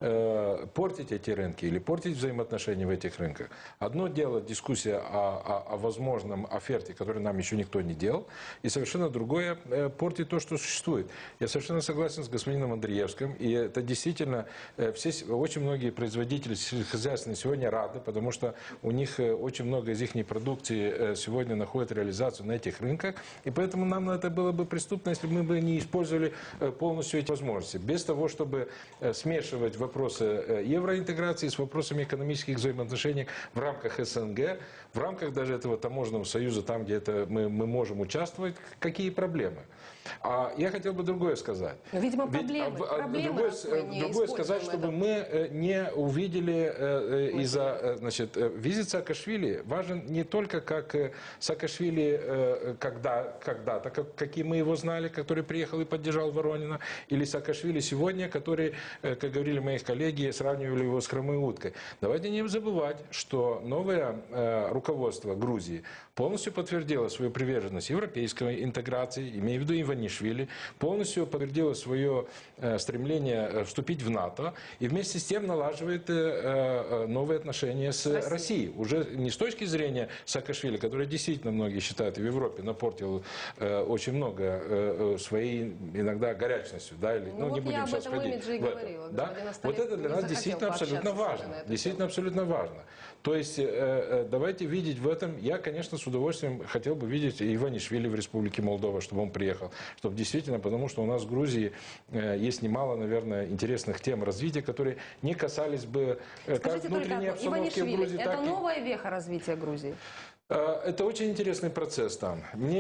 Портить эти рынки или портить взаимоотношения в этих рынках. Одно дело дискуссия о возможном оферте, который нам еще никто не делал, и совершенно другое портить то, что существует. Я совершенно согласен с господином Андреевским, и это действительно очень многие производители сельскохозяйственные сегодня рады, потому что у них очень много из их продукции сегодня находит реализацию на этих рынках, и поэтому нам это было бы преступно, если бы мы бы не использовали полностью эти возможности. Без того, чтобы смешивать вопросы евроинтеграции с вопросами экономических взаимоотношений в рамках СНГ, в рамках даже этого таможенного союза, там, где мы можем участвовать, какие проблемы. А я хотел бы другое сказать. Видимо, проблемы другое сказать, чтобы мы не увидели из-за, значит, визит Саакашвили важен не только как Саакашвили когда-то, каким мы его знали, который приехал и поддержал Воронина, или Саакашвили сегодня, который, как говорили мои коллеги, сравнивали его с хромой уткой. Давайте не забывать, что новое руководство Грузии полностью подтвердило свою приверженность европейской интеграции, имею в виду Иванишвили, полностью подтвердило свое стремление вступить в НАТО и вместе с тем налаживает новые отношения с Россией. Уже не с точки зрения Саакашвили, который действительно многие считают в Европе напортил очень много своей иногда горячностью, да, или, ну не будем сейчас ходить в это. Да? Вот это для нас действительно абсолютно важно. Действительно абсолютно важно. То есть давайте видеть в этом, я, конечно, с удовольствием хотел бы видеть Иванишвили в Республике Молдова, чтобы он приехал, чтобы действительно, потому что у нас в Грузии есть немало, наверное, интересных тем развития, которые не касались бы как внутренней обстановки в Грузии, так и... Это новая веха развития Грузии? Это очень интересный процесс там.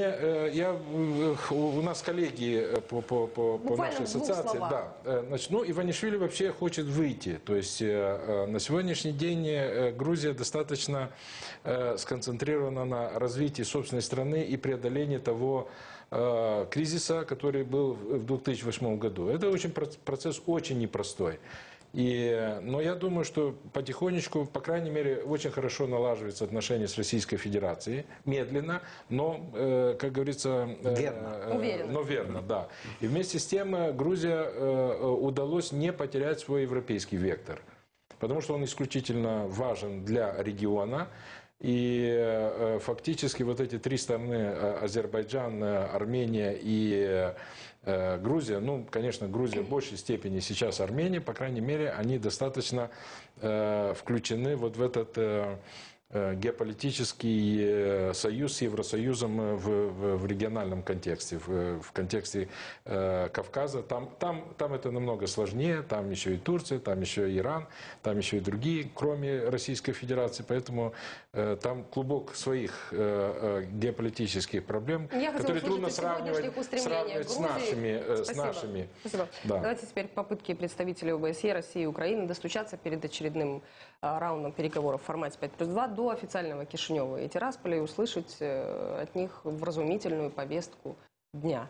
У нас коллеги по нашей ассоциации, да, значит, ну, Иванишвили вообще хочет выйти. То есть на сегодняшний день Грузия достаточно сконцентрирована на развитии собственной страны и преодолении того кризиса, который был в 2008 году. Это процесс очень непростой. Но я думаю, что потихонечку, по крайней мере, очень хорошо налаживаются отношения с Российской Федерацией. Медленно, но, как говорится... Верно. Но верно, да. И вместе с тем Грузия удалось не потерять свой европейский вектор. Потому что он исключительно важен для региона. И фактически вот эти три страны, Азербайджан, Армения и Грузия, ну, конечно, Грузия в большей степени сейчас Армения, по крайней мере, они достаточно включены вот в этот геополитический союз с Евросоюзом в региональном контексте, в контексте Кавказа. Там это намного сложнее, там еще и Турция, там еще и Иран, там еще и другие, кроме Российской Федерации. Поэтому там клубок своих геополитических проблем, которые трудно сравнивать с нашими. Спасибо. Да. Давайте теперь попытки представителей ОБСЕ, России и Украины достучаться перед очередным раундом переговоров в формате 5+2 до официального Кишинева и Тирасполя и услышать от них вразумительную повестку дня.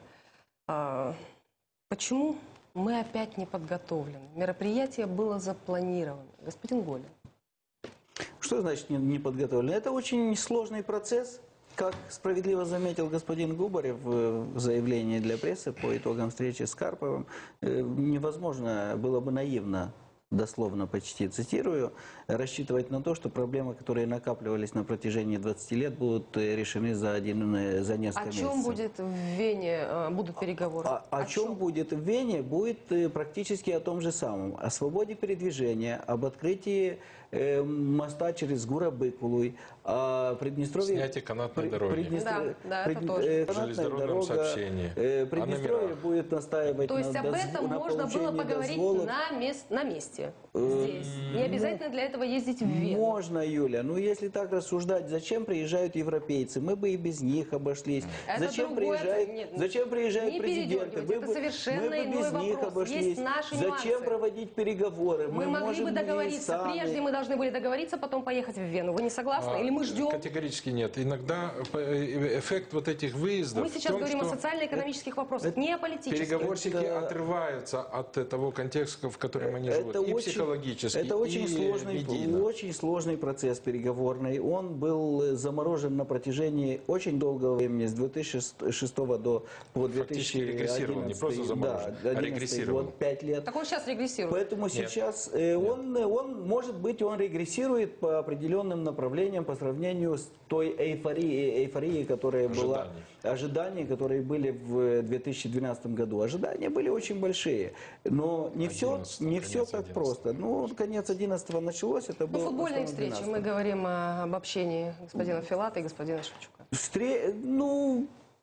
Почему мы опять не подготовлены? Мероприятие было запланировано. Господин Голин. Что значит не подготовлены? Это очень сложный процесс. Как справедливо заметил господин Губарев в заявлении для прессы по итогам встречи с Карповым, невозможно было бы наивно, дословно почти цитирую, рассчитывать на то, что проблемы, которые накапливались на протяжении 20 лет, будут решены за несколько месяцев. О чем будет в Вене, будут переговоры? О чем будет в Вене? Будет практически о том же самом. О свободе передвижения, об открытии моста через Гура-Быкулуй, о Приднестровье... Снятие канатной дороги. Да, это тоже. Железнодорожном сообщении. Приднестровье будет настаивать То есть об этом можно было поговорить на месте, здесь. Не обязательно для этого ездить в Вену. Можно, Юля. Ну, если так рассуждать, зачем приезжают европейцы? Мы бы и без них обошлись. Это зачем приезжают президенты? Это совершенно иной вопрос. Есть наши нюансы. Зачем проводить переговоры? Мы могли бы договориться. Прежде мы должны были договориться, потом поехать в Вену. Вы не согласны? Или мы ждем? Категорически нет. Иногда эффект вот этих выездов... Мы сейчас говорим о социально-экономических вопросах, не о политических. Переговорщики отрываются от того контекста, в котором они живут. И психологически, это очень сложный процесс переговорный. Он был заморожен на протяжении очень долгого времени, с 2006 по 2011. Регрессировал, не просто заморожен, а регрессировал. Вот 5 лет. Так он сейчас регрессирует. Поэтому сейчас он, может быть, он регрессирует по определенным направлениям по сравнению с той эйфорией, которая была, ожидания, которые были в 2012 году. Ожидания были очень большие, но не все так просто. Ну, конец 11-го началось, это было... Футбольные встречи. Мы говорим об общении господина Филата и господина Шевчука.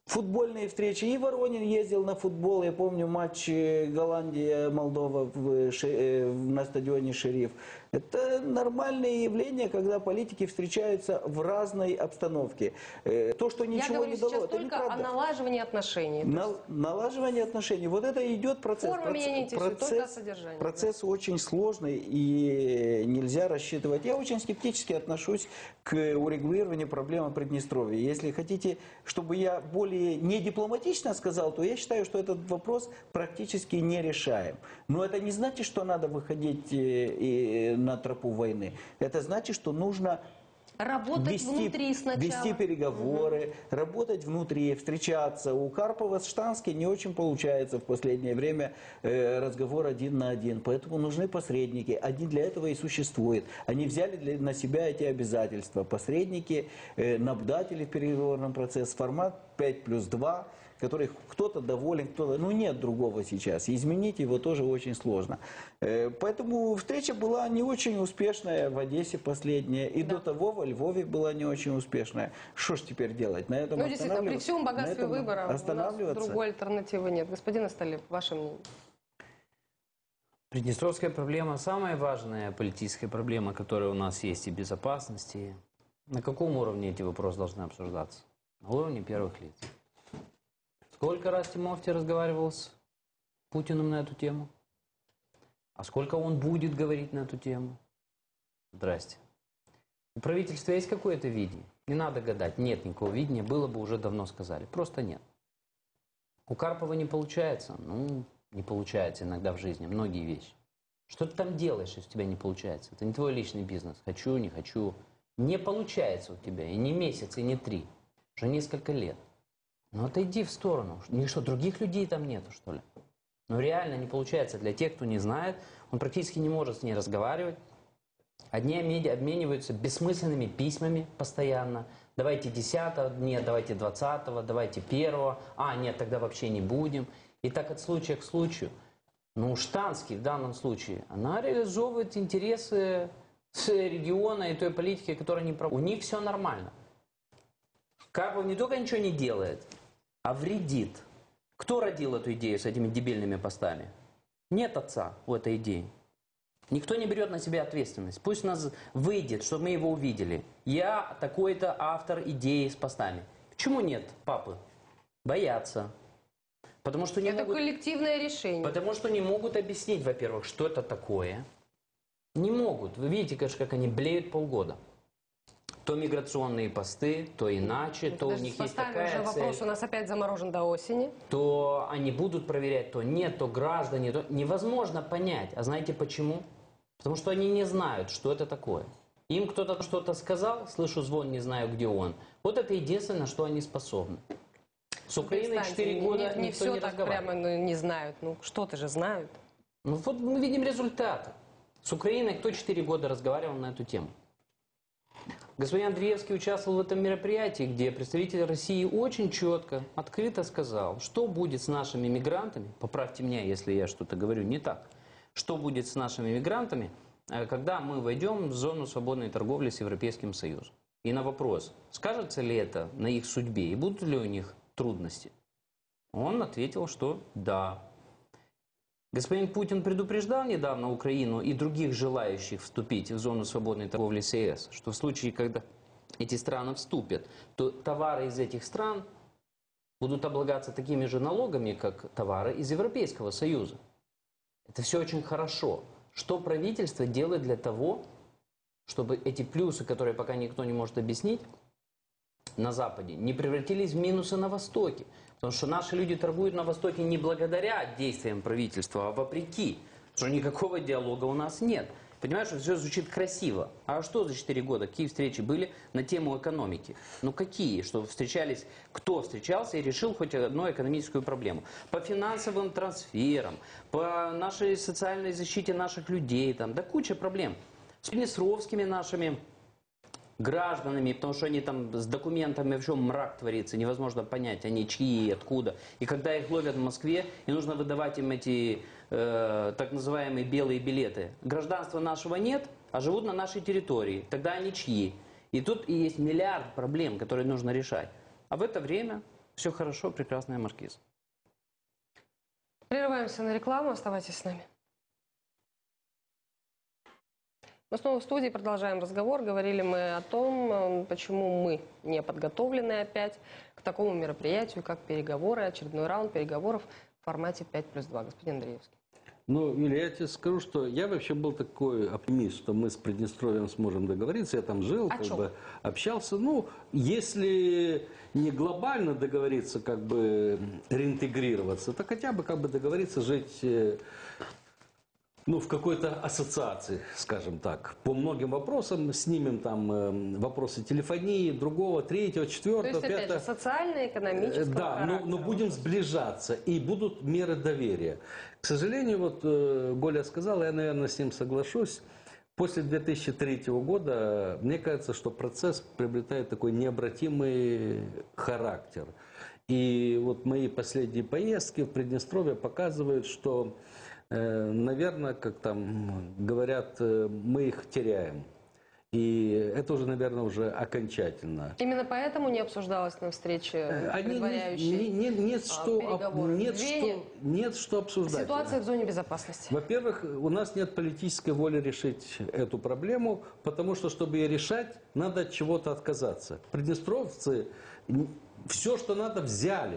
Футбольные встречи. И Воронин ездил на футбол. Я помню матч Голландия-Молдова на стадионе «Шериф». Это нормальное явление, когда политики встречаются в разной обстановке. То, что ничего не дало, это только о налаживании отношений. Налаживание отношений. Вот это идет процесс. Форма меня не интересует, только содержание. Процесс очень сложный и нельзя рассчитывать. Я очень скептически отношусь к урегулированию проблемы Приднестровья. Если хотите, чтобы я более не дипломатично сказал, то я считаю, что этот вопрос практически не решаем. Но это не значит, что надо выходить на тропу войны. Это значит, что нужно работать внутри сначала. Вести переговоры, работать внутри, встречаться. У Карпова с Штански не очень получается в последнее время разговор один на один. Поэтому нужны посредники. Они для этого и существуют. Они взяли на себя эти обязательства. Посредники, наблюдатели в переговорном процессе, формат 5+2. Который кто-то доволен, кто-то... Ну, нет другого сейчас. Изменить его тоже очень сложно. Поэтому встреча была не очень успешная в Одессе последняя. И до того во Львове была не очень успешная. Что ж теперь делать? На этом действительно, при всем богатстве выбора у нас другой альтернативы нет. Господин Асталиев, ваше мнение? Приднестровская проблема самая важная политическая проблема, которая у нас есть, и безопасности. На каком уровне эти вопросы должны обсуждаться? На уровне первых лиц. Сколько раз Тимофей разговаривал с Путиным на эту тему? А сколько он будет говорить на эту тему? Здрасте. У правительства есть какое-то видение? Не надо гадать. Нет никакого видения. Было бы, уже давно сказали. Просто нет. У Карпова не получается. Ну, не получается иногда в жизни. Многие вещи. Что ты там делаешь, если у тебя не получается? Это не твой личный бизнес. Хочу, не хочу. Не получается у тебя. И не месяц, и не 3. Уже несколько лет. Ну, отойди в сторону. Что, других людей там нету, что ли? Ну, реально не получается. Для тех, кто не знает, он практически не может с ней разговаривать. Одни обмениваются бессмысленными письмами постоянно. Давайте 10-го, нет, давайте 20-го, давайте 1-го. А, нет, тогда вообще не будем. И так от случая к случаю. Ну, Штанский в данном случае, она реализовывает интересы региона и той политики, которая не проводит. У них все нормально. Карпов не только ничего не делает, а вредит. Кто родил эту идею с этими дебильными постами? Нет отца у этой идеи. Никто не берет на себя ответственность. Пусть у нас выйдет, чтобы мы его увидели. Я такой-то автор идеи с постами. Почему нет папы? Боятся. Потому что это коллективное решение. Потому что не могут объяснить, во-первых, что это такое. Не могут. Вы видите, конечно, как они блеют полгода. То миграционные посты, то иначе, то у них есть такая цель. Вопрос у нас опять заморожен до осени. То они будут проверять, то нет, то граждане. То... Невозможно понять. А знаете почему? Потому что они не знают, что это такое. Им кто-то что-то сказал, слышу звон, не знаю, где он. Вот это единственное, на что они способны. С Украиной 4 года не все так прямо не знают. Ну, что-то же знают. Ну, вот мы видим результаты. С Украиной кто 4 года разговаривал на эту тему? Господин Андреевский участвовал в этом мероприятии, где представитель России очень четко, открыто сказал, что будет с нашими мигрантами, поправьте меня, если я что-то говорю не так, что будет с нашими мигрантами, когда мы войдем в зону свободной торговли с Европейским Союзом. И на вопрос, скажется ли это на их судьбе и будут ли у них трудности, он ответил, что да. Господин Путин предупреждал недавно Украину и других желающих вступить в зону свободной торговли с ЕС, что в случае, когда эти страны вступят, то товары из этих стран будут облагаться такими же налогами, как товары из Европейского Союза. Это все очень хорошо. Что правительство делает для того, чтобы эти плюсы, которые пока никто не может объяснить, на Западе не превратились в минусы на Востоке? Потому что наши люди торгуют на Востоке не благодаря действиям правительства, а вопреки. Потому что никакого диалога у нас нет. Понимаешь, что все звучит красиво. А что за 4 года? Какие встречи были на тему экономики? Ну какие? Что встречались, кто встречался и решил хоть одну экономическую проблему? По финансовым трансферам, по нашей социальной защите наших людей, там, да куча проблем. С приднестровскими нашими гражданами, потому что они там с документами вообще мрак творится, невозможно понять, они чьи и откуда. И когда их ловят в Москве, и нужно выдавать им эти так называемые белые билеты. Гражданства нашего нет, а живут на нашей территории. Тогда они чьи? И тут есть миллиард проблем, которые нужно решать. А в это время Все хорошо, прекрасная маркиза. Прерываемся на рекламу, оставайтесь с нами. Мы снова в студии, продолжаем разговор. Говорили мы о том, почему мы не подготовлены опять к такому мероприятию, как переговоры, очередной раунд переговоров в формате 5+2. Господин Андреевский. Ну, Юлия, я тебе скажу, что я вообще был такой оптимист, что мы с Приднестровьем сможем договориться. Я там жил, как бы общался. Ну, если не глобально договориться, как бы реинтегрироваться, то хотя бы как бы договориться жить, ну, в какой-то ассоциации, скажем так. По многим вопросам снимем там вопросы телефонии, другого, третьего, четвертого, пятого. То есть, опять же, социально-экономического да, но будем сближаться, и будут меры доверия. К сожалению, вот Голя сказала, я, наверное, с ним соглашусь. После 2003 года, мне кажется, что процесс приобретает такой необратимый характер. И вот мои последние поездки в Приднестровье показывают, что, наверное, как там говорят, мы их теряем. И это уже, наверное, уже окончательно. Именно поэтому не обсуждалось на встрече предваряющей нет что обсуждать. Ситуация в зоне безопасности. Во-первых, у нас нет политической воли решить эту проблему, потому что, чтобы ее решать, надо от чего-то отказаться. Приднестровцы все, что надо, взяли.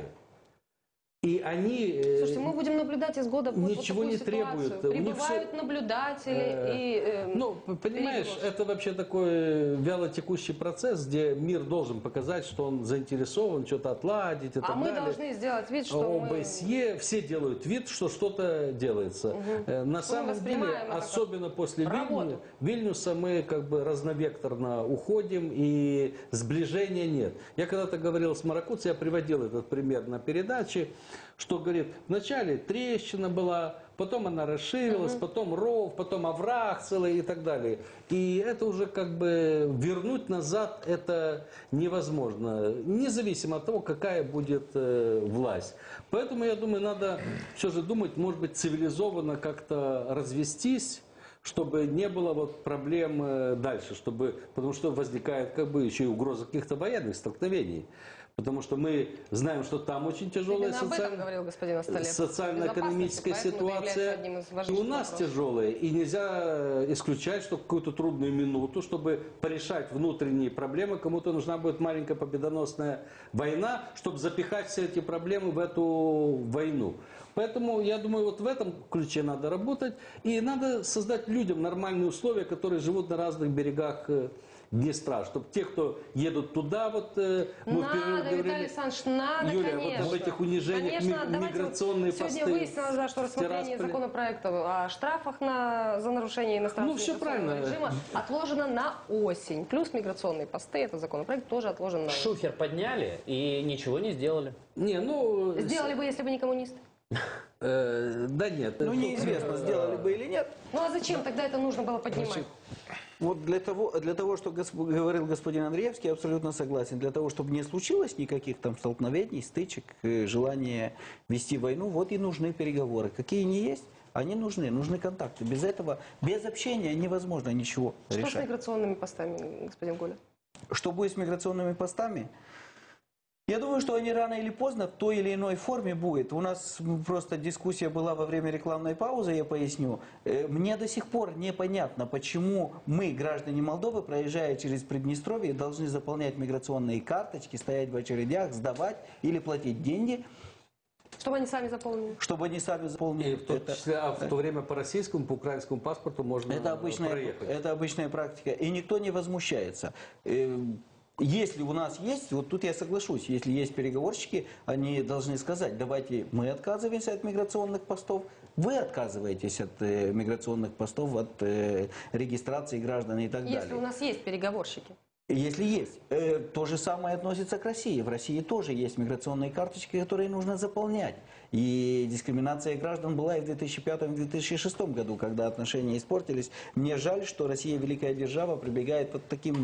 И они... Слушайте, мы будем наблюдать из года в год ничего вот не ситуацию. требуют. Прибывают наблюдатели ну, понимаешь, это вообще такой вялотекущий процесс, где мир должен показать, что он заинтересован, что-то отладить и так далее. А мы должны сделать вид, что ОБСЕ, все делают вид, что что-то делается. На самом деле, особенно после Вильнюса, мы как бы разновекторно уходим, и сближения нет. Я когда-то говорил с марокканцем, я приводил этот пример на передаче, что, говорит, вначале трещина была, потом она расширилась, потом ров, потом овраг целый и так далее. И это уже как бы вернуть назад это невозможно, независимо от того, какая будет власть. Поэтому, я думаю, надо все же думать, может быть, цивилизованно как-то развестись, чтобы не было вот проблем дальше, потому что возникает как бы еще и угроза каких-то военных столкновений. Потому что мы знаем, что там очень тяжелая социально-экономическая ситуация. И у нас тяжелая. И нельзя исключать, что какую-то трудную минуту, чтобы порешать внутренние проблемы, кому-то нужна будет маленькая победоносная война, чтобы запихать все эти проблемы в эту войну. Поэтому, я думаю, вот в этом ключе надо работать. И надо создать людям нормальные условия, которые живут на разных берегах Днестра, чтобы те, кто едут туда, вот надо, Виталий Александрович, надо, Юлия, конечно. вот в этих унижениях миграционные посты. Сегодня выяснилось, да, что рассмотрение законопроекта о штрафах за нарушение иностранного режима отложено на осень. Плюс миграционные посты, этот законопроект тоже отложен на осень. Шухер подняли и ничего не сделали. Сделали бы, если бы не коммунисты. Да нет. Ну, неизвестно, сделали бы или нет. Ну, а зачем тогда это нужно было поднимать? Вот для того, что говорил господин Андреевский, я абсолютно согласен. Для того, чтобы не случилось никаких там столкновений, стычек, желания вести войну, вот и нужны переговоры. Какие они есть, они нужны контакты. Без этого, без общения невозможно ничего решать. Что с миграционными постами, господин Голя? Что будет с миграционными постами? Я думаю, что они рано или поздно в той или иной форме будет. У нас просто дискуссия была во время рекламной паузы, я поясню. Мне до сих пор непонятно, почему мы, граждане Молдовы, проезжая через Приднестровье, должны заполнять миграционные карточки, стоять в очередях, сдавать или платить деньги. Чтобы они сами заполнили. Чтобы они сами заполнили. И в том числе, в то время по российскому, по украинскому паспорту можно проехать. Это обычная практика. И никто не возмущается. Если у нас есть, вот тут я соглашусь, если есть переговорщики, они должны сказать, давайте мы отказываемся от миграционных постов, вы отказываетесь от миграционных постов, от регистрации граждан и так далее. Если у нас есть переговорщики. Если есть. То же самое относится к России. В России тоже есть миграционные карточки, которые нужно заполнять. И дискриминация граждан была и в 2005 и в 2006 году, когда отношения испортились. Мне жаль, что Россия, великая держава, прибегает вот таким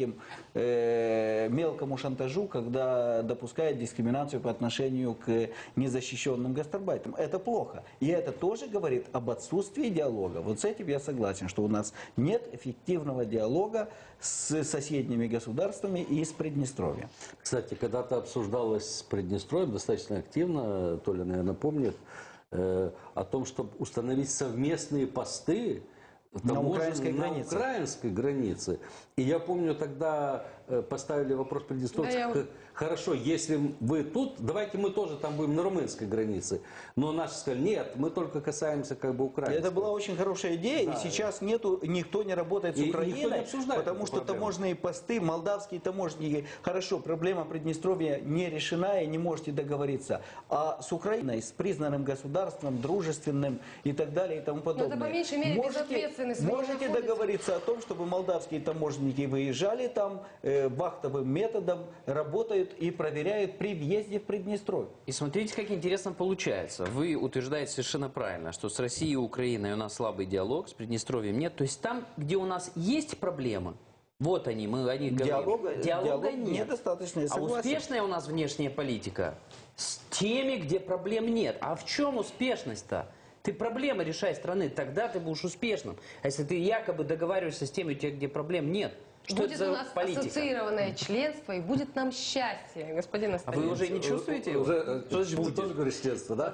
мелкому шантажу, когда допускает дискриминацию по отношению к незащищенным гастарбайтам. Это плохо. И это тоже говорит об отсутствии диалога. Вот с этим я согласен, что у нас нет эффективного диалога с соседними соседними государствами и с Приднестровьем. Кстати, когда-то обсуждалось с Приднестровьем достаточно активно, Толя, наверное, помнит, о том, чтобы установить совместные посты На украинской границе. На украинской границе. И я помню, тогда поставили вопрос приднестровцам, хорошо, если вы тут, давайте мы тоже там будем на румынской границе. Но наши сказали, нет, мы только касаемся как бы украинской. Это была очень хорошая идея, Да, и сейчас никто не работает с И никто Украиной, не обсуждает потому эту что проблему. таможенные посты, молдавские таможенники, хорошо, проблема Приднестровья не решена, и не можете договориться. А с Украиной, с признанным государством, дружественным и так далее и тому подобное. это по меньшей мере безответственность. Можете договориться о том, чтобы молдавские таможенники выезжали там, вахтовым методом работают и проверяют при въезде в Приднестровье. И смотрите, как интересно получается. Вы утверждаете совершенно правильно, что с Россией и Украиной у нас слабый диалог, с Приднестровьем нет. То есть там, где у нас есть проблемы, вот они, мы о них говорим. Диалога нет. Недостаточно, я А согласен. успешная у нас внешняя политика с теми, где проблем нет. А в чем успешность-то? Ты проблемы решай страны, тогда ты будешь успешным. А если ты якобы договариваешься с теми, где проблем нет, что Будет это у за нас политика? ассоциированное членство, и будет нам счастье, господин А Остальный. вы уже не чувствуете его? Уже, Что значит ты будет? тоже говоришь членство, да?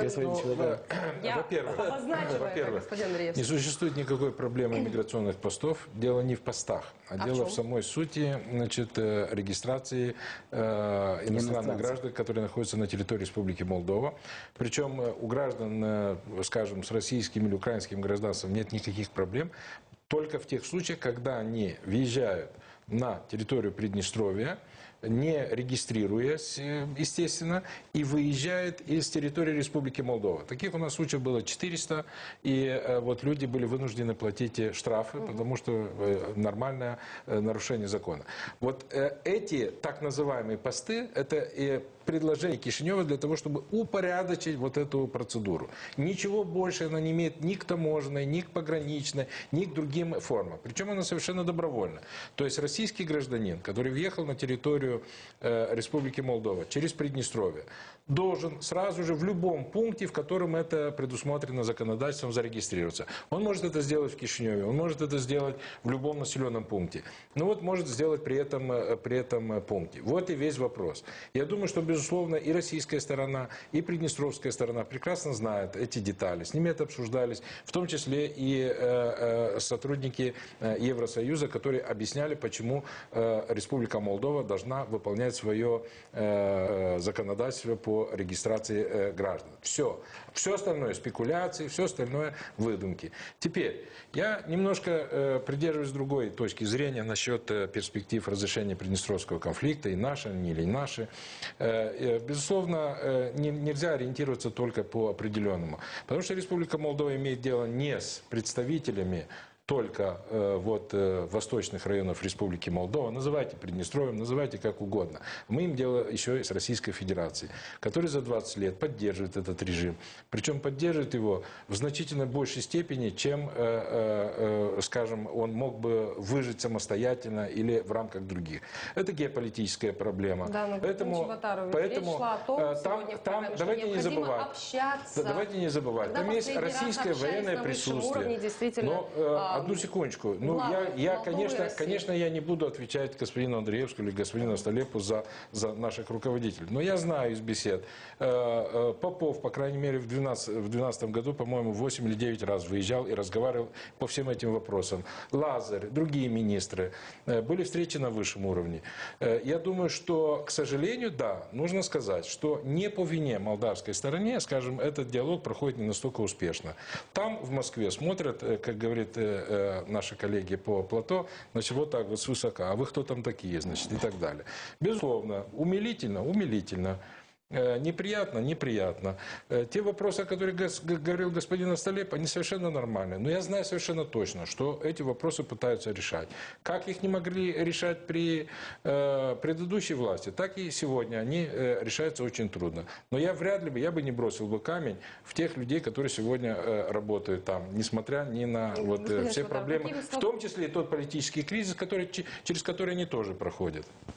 Я Во-первых, обозначила это, господин Риевский. не существует никакой проблемы миграционных постов. Дело не в постах, а в дело чем? в самой сути, значит, регистрации иностранных граждан, которые находятся на территории Республики Молдова. Причем у граждан, скажем, с российским или украинским гражданством нет никаких проблем. Только в тех случаях, когда они въезжают на территорию Приднестровья, не регистрируясь, естественно, и выезжает из территории Республики Молдова. Таких у нас случаев было 400, и вот люди были вынуждены платить штрафы, потому что нормальное нарушение закона. Вот эти так называемые посты, это предложение Кишинева для того, чтобы упорядочить вот эту процедуру. Ничего больше она не имеет ни к таможенной, ни к пограничной, ни к другим формам. Причем она совершенно добровольна. То есть российский гражданин, который въехал на территорию Республики Молдова через Приднестровье, должен сразу же в любом пункте, в котором это предусмотрено законодательством, зарегистрироваться. Он может это сделать в Кишиневе, он может это сделать в любом населенном пункте. Но вот может сделать при этом пункте. Вот и весь вопрос. Я думаю, что, безусловно, и российская сторона, и приднестровская сторона прекрасно знают эти детали. С ними это обсуждались, в том числе и сотрудники Евросоюза, которые объясняли, почему Республика Молдова должна выполнять свое законодательство по регистрации граждан. Все. Все остальное спекуляции, все остальное выдумки. Теперь, я немножко придерживаюсь другой точки зрения насчет перспектив разрешения Приднестровского конфликта, и наши они или не наши. Безусловно, нельзя ориентироваться только по определенному. Потому что Республика Молдова имеет дело не с представителями только восточных районов Республики Молдова, называйте Приднестровьем, называйте как угодно. Мы имеем дело еще и с Российской Федерацией, которая за 20 лет поддерживает этот режим. Причем поддерживает его в значительно большей степени, чем, скажем, он мог бы выжить самостоятельно или в рамках других. Это геополитическая проблема. Да, но поэтому речь шла о том, сегодня в программе, что давайте не необходимо забывать. общаться. Давайте не забывать. Когда Там есть последний раз российское общались военное на высшем присутствие. уровне, действительно, Но, одну секундочку. Ну, главы я Молдовы и России. конечно, я не буду отвечать господину Андреевскому или господину Столепу за наших руководителей. Но я знаю из бесед. Попов, по крайней мере, в 2012 году, по-моему, 8 или 9 раз выезжал и разговаривал по всем этим вопросам. Лазарь, другие министры были встречи на высшем уровне. Я думаю, что, к сожалению, да, нужно сказать, что не по вине молдавской стороне, скажем, этот диалог проходит не настолько успешно. Там, в Москве, смотрят, как говорит наши коллеги по Плато, значит, вот так вот свысока, а вы кто там такие, значит, и так далее. Безусловно, умилительно. Неприятно, неприятно. Те вопросы, о которых говорил господин Остолеп, они совершенно нормальные. Но я знаю совершенно точно, что эти вопросы пытаются решать. Как их не могли решать при предыдущей власти, так и сегодня они решаются очень трудно. Но я я бы не бросил бы камень в тех людей, которые сегодня работают там, несмотря ни на все проблемы, в том числе и тот политический кризис, через который они тоже проходят.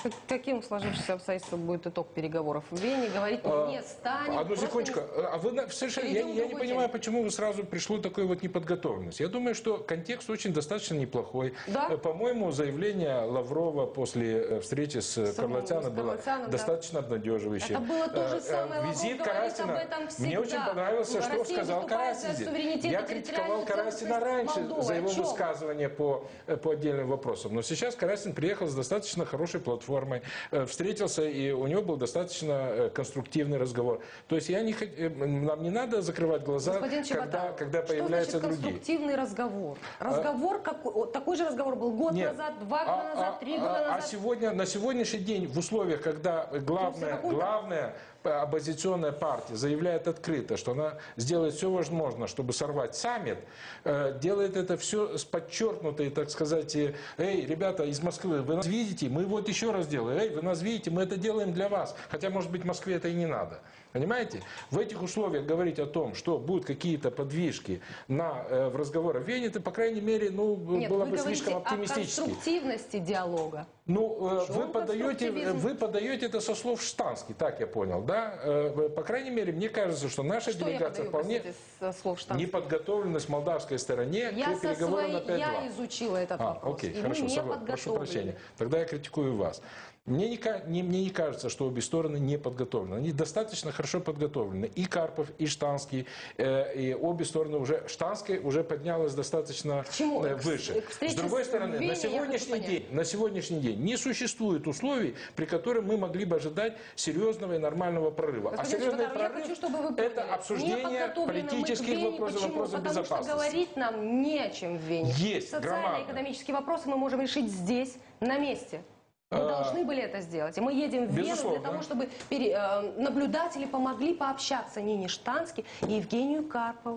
Каким сложившимся обстоятельством будет итог переговоров в Вене? Говорить не станем. Одну секундочку. А вы совершенно, я не понимаю, почему вы сразу пришло такой вот неподготовленность. Я думаю, что контекст очень достаточно неплохой. Да? По-моему, заявление Лаврова после встречи с Карлатяном было достаточно обнадеживающее. Это было то же самое. Визит Лавров говорит Карасина. об этом всегда. Мне очень понравился, что Россия сказал выступает за Карасин. суверенитет Я и критиковал территориальную Карасина целостность раньше Молдовы. за его О чем? высказывания по отдельным вопросам. Но сейчас Карасин приехал с достаточно хорошей платформой, встретился, и у него был достаточно конструктивный разговор. То есть нам не надо закрывать глаза, когда появляются что значит другие. конструктивный разговор? Разговор, такой же разговор был год назад, 2 года назад, 3 года назад. А сегодня, на сегодняшний день, в условиях, когда главная оппозиционная партия заявляет открыто, что она сделает все возможное, чтобы сорвать саммит, делает это все с подчеркнутой, так сказать, эй, ребята из Москвы, вы нас видите, мы вот еще раз делаем, эй, вы нас видите, мы это делаем для вас. Хотя, может быть, Москве это и не надо. Понимаете? В этих условиях говорить о том, что будут какие-то подвижки в разговорах в Вене, это, по крайней мере, было бы слишком оптимистически. О конструктивности диалога. Вы подаете это со слов Штанский, так я понял, да? По крайней мере, мне кажется, что наша делегация вполне неподготовленность молдавской стороне к переговорам на 5-2. Я изучила этот вопрос, окей, и хорошо, мы не прошу подготовлены. прощения. Тогда я критикую вас. Мне не кажется, что обе стороны не подготовлены. Они достаточно хорошо подготовлены. И Карпов, и Штанский. И обе стороны уже... Штанская уже поднялась достаточно выше. С другой стороны, на сегодняшний день не существует условий, при которых мы могли бы ожидать серьезного и нормального прорыва. А серьезный прорыв – это обсуждение политических вопросов безопасности. Потому что говорить нам не о чем в Вене. Есть социально-экономические вопросы мы можем решить здесь, на месте. Мы должны были это сделать. И мы едем в Вену для того, чтобы наблюдатели помогли пообщаться Нине Штански и Евгению Карпову.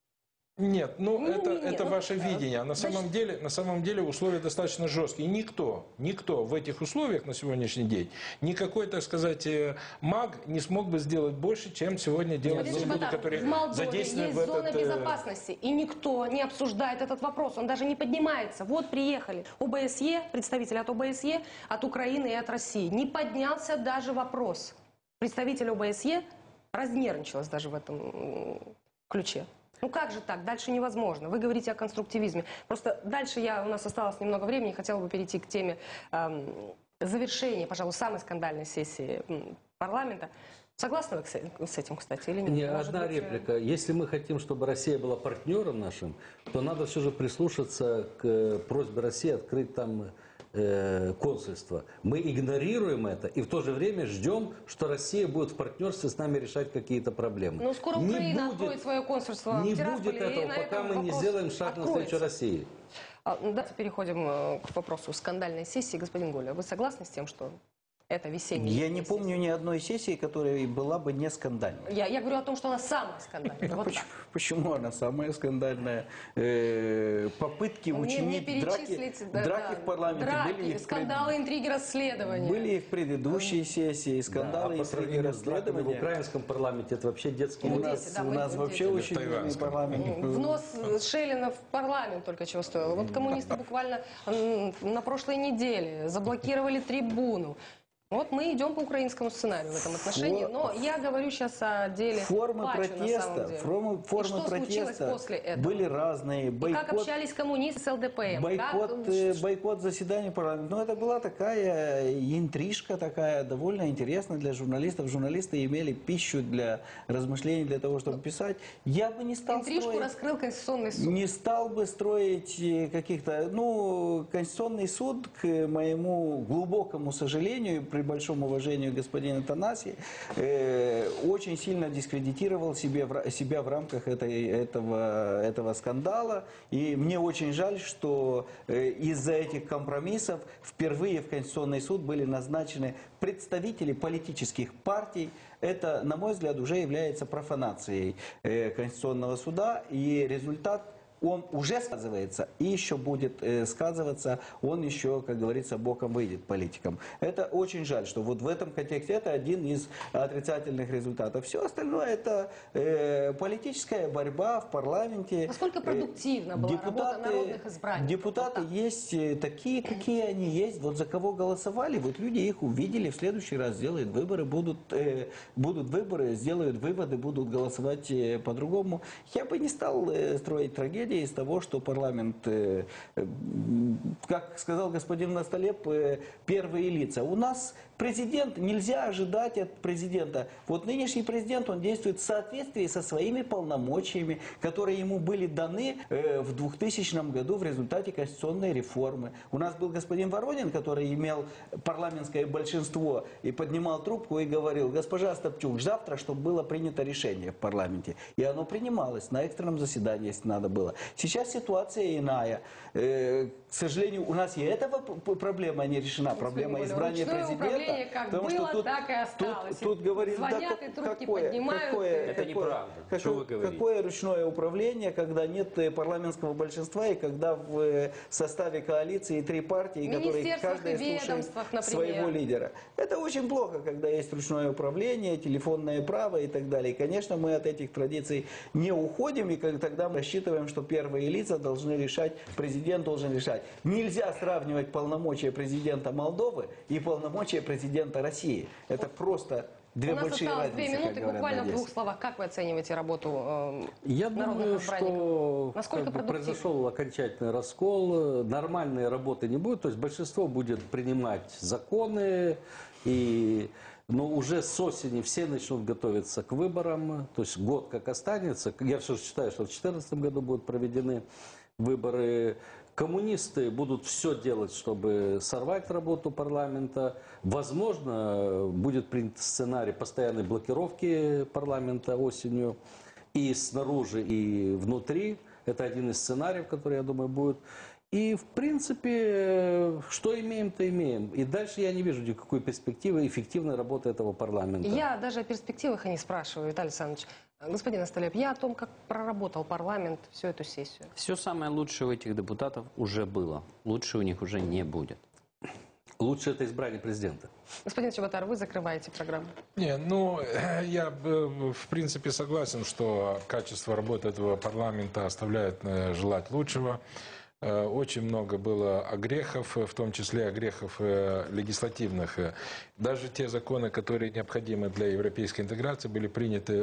Нет, это ваше видение. А на самом деле условия достаточно жесткие. И никто в этих условиях на сегодняшний день, никакой, так сказать, маг не смог бы сделать больше, чем сегодня делают люди, которые задействованы в этот... В Молдове есть зона безопасности, и никто не обсуждает этот вопрос, он даже не поднимается. Вот приехали ОБСЕ, представители от ОБСЕ, от Украины и от России. Не поднялся даже вопрос. Представитель ОБСЕ разнервничалась даже в этом ключе. Как же так? Дальше невозможно. Вы говорите о конструктивизме. Просто дальше у нас осталось немного времени, хотела бы перейти к теме завершения, пожалуй, самой скандальной сессии парламента. Согласны вы с этим, кстати, или нет? Одна реплика. Если мы хотим, чтобы Россия была партнером нашим, то надо все же прислушаться к просьбе России открыть там консульство. Мы игнорируем это и в то же время ждем, что Россия будет в партнерстве с нами решать какие-то проблемы. Но скоро Украина откроет свое консульство не в Тирасполе. Не будет этого, пока мы не сделаем шаг навстречу России. Давайте переходим к вопросу скандальной сессии. Господин Голя, вы согласны с тем, что это весенняя Я не помню ни одной сессии, которая была бы не скандальной. Я говорю о том, что она самая скандальная. Почему она самая скандальная? Попытки учинить драки в парламенте были скандалы, интриги, расследования. Были и в предыдущей сессии, скандалы, интриги, расследования. В украинском парламенте это вообще детский сад. У нас вообще очень длинный парламент. Внос Шелина в парламент только чего стоило. Вот коммунисты буквально на прошлой неделе заблокировали трибуну. Вот мы идем по украинскому сценарию в этом отношении, но я говорю сейчас о деле формы протеста, формы протеста были разные. Как общались коммунисты с ЛДПМ? Бойкот заседаний парламента. Ну, это была такая интрижка, такая довольно интересная для журналистов. Журналисты имели пищу для размышлений, для того, чтобы писать. Я бы не стал интрижку раскрыл Конституционный суд. Не стал бы строить каких-то... Конституционный суд, к моему глубокому сожалению, при большом уважении господина Танасии, очень сильно дискредитировал себя в рамках этого скандала. И мне очень жаль, что из-за этих компромиссов впервые в Конституционный суд были назначены представители политических партий. Это, на мой взгляд, уже является профанацией Конституционного суда. И результат он уже сказывается и еще будет сказываться, он еще, как говорится, боком выйдет политикам. Это очень жаль, что вот в этом контексте это один из отрицательных результатов. Все остальное это политическая борьба в парламенте. Насколько продуктивна была работа народных избранников? Депутаты есть такие, какие они есть. Вот за кого голосовали, вот люди их увидели, в следующий раз сделают выборы, будут выборы, сделают выводы, будут голосовать по-другому. Я бы не стал строить трагедии из того, что парламент, как сказал господин Настолеп, первые лица. У нас президент, нельзя ожидать от президента. Вот нынешний президент, он действует в соответствии со своими полномочиями, которые ему были даны в 2000 году в результате конституционной реформы. У нас был господин Воронин, который имел парламентское большинство и поднимал трубку и говорил: госпожа Остапчук, завтра, чтобы было принято решение в парламенте. И оно принималось на экстренном заседании, если надо было. Сейчас ситуация иная. К сожалению, у нас и эта проблема не решена. Проблема избрания президента. Как потому было, что тут, так и осталось. Тут говорит, звонят да, и трубки какое, поднимают. Это неправда. Что вы говорите? Какое ручное управление, когда нет парламентского большинства и когда в составе коалиции 3 партии, которые каждая слушает своего лидера. Это очень плохо, когда есть ручное управление, телефонное право и так далее. И, конечно, мы от этих традиций не уходим, и тогда мы рассчитываем, что первые лица должны решать, президент должен решать. Нельзя сравнивать полномочия президента Молдовы и полномочия президента России. Это просто две большие разницы. У нас осталось 2 минуты, буквально в 2 словах. Как вы оцениваете работу Я народных думаю, избранников? что Насколько произошел окончательный раскол, нормальной работы не будет, то есть большинство будет принимать законы, но уже с осени все начнут готовиться к выборам, то есть год как останется. Я все считаю, что в 2014 году будут проведены выборы. Коммунисты будут все делать, чтобы сорвать работу парламента. Возможно, будет принят сценарий постоянной блокировки парламента осенью и снаружи, и внутри. Это один из сценариев, который, я думаю, будет. И, в принципе, что имеем, то имеем. И дальше я не вижу никакой перспективы эффективной работы этого парламента. Я даже о перспективах и не спрашиваю, Виталий Александрович. Господин Настолеп, я о том, как проработал парламент всю эту сессию. Все самое лучшее у этих депутатов уже было. Лучше у них уже не будет. Лучше это избрание президента. Господин Чеботар, вы закрываете программу. Не, ну, я в принципе согласен, что качество работы этого парламента оставляет желать лучшего. Очень много было огрехов, в том числе огрехов легислативных. Даже те законы, которые необходимы для европейской интеграции, были приняты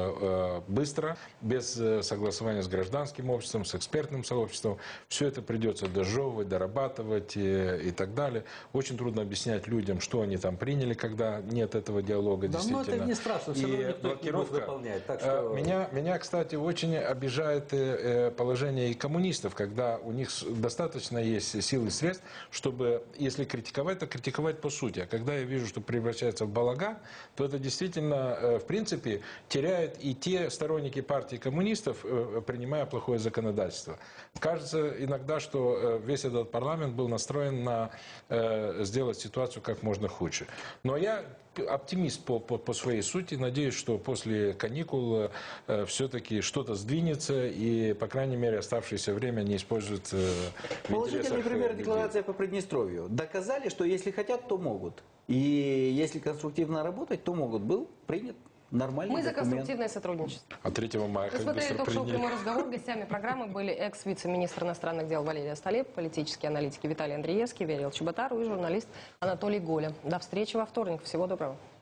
быстро, без согласования с гражданским обществом, с экспертным сообществом. Все это придется дожевывать, дорабатывать и так далее. Очень трудно объяснять людям, что они там приняли, когда нет этого диалога. Да, действительно. но это не страшно, все равно никто не будет выполнять. Так что... Меня, кстати, очень обижает положение и коммунистов, когда у них достаточно есть сил и средств, чтобы, если критиковать, то критиковать по сути. А когда я вижу, что превращается в балаган, то это действительно, в принципе, теряет и те сторонники партии коммунистов, принимая плохое законодательство. Кажется иногда, что весь этот парламент был настроен на сделать ситуацию как можно хуже. Но я оптимист по своей сути. Надеюсь, что после каникул все-таки что-то сдвинется и, по крайней мере, оставшееся время не используют в Положительный пример людей. декларация по Приднестровью. Доказали, что если хотят, то могут. И если конструктивно работать, то могут. Был принят нормальный Мы за документ. конструктивное сотрудничество. А 3 мая Вы как смотрели быстро ток-шоу приняли. «Прямой разговор». Гостями программы были экс-вице-министр иностранных дел Валерий Остолеп, политические аналитики Виталий Андриевский, Верил Чеботар и журналист Анатолий Голя. До встречи во вторник. Всего доброго.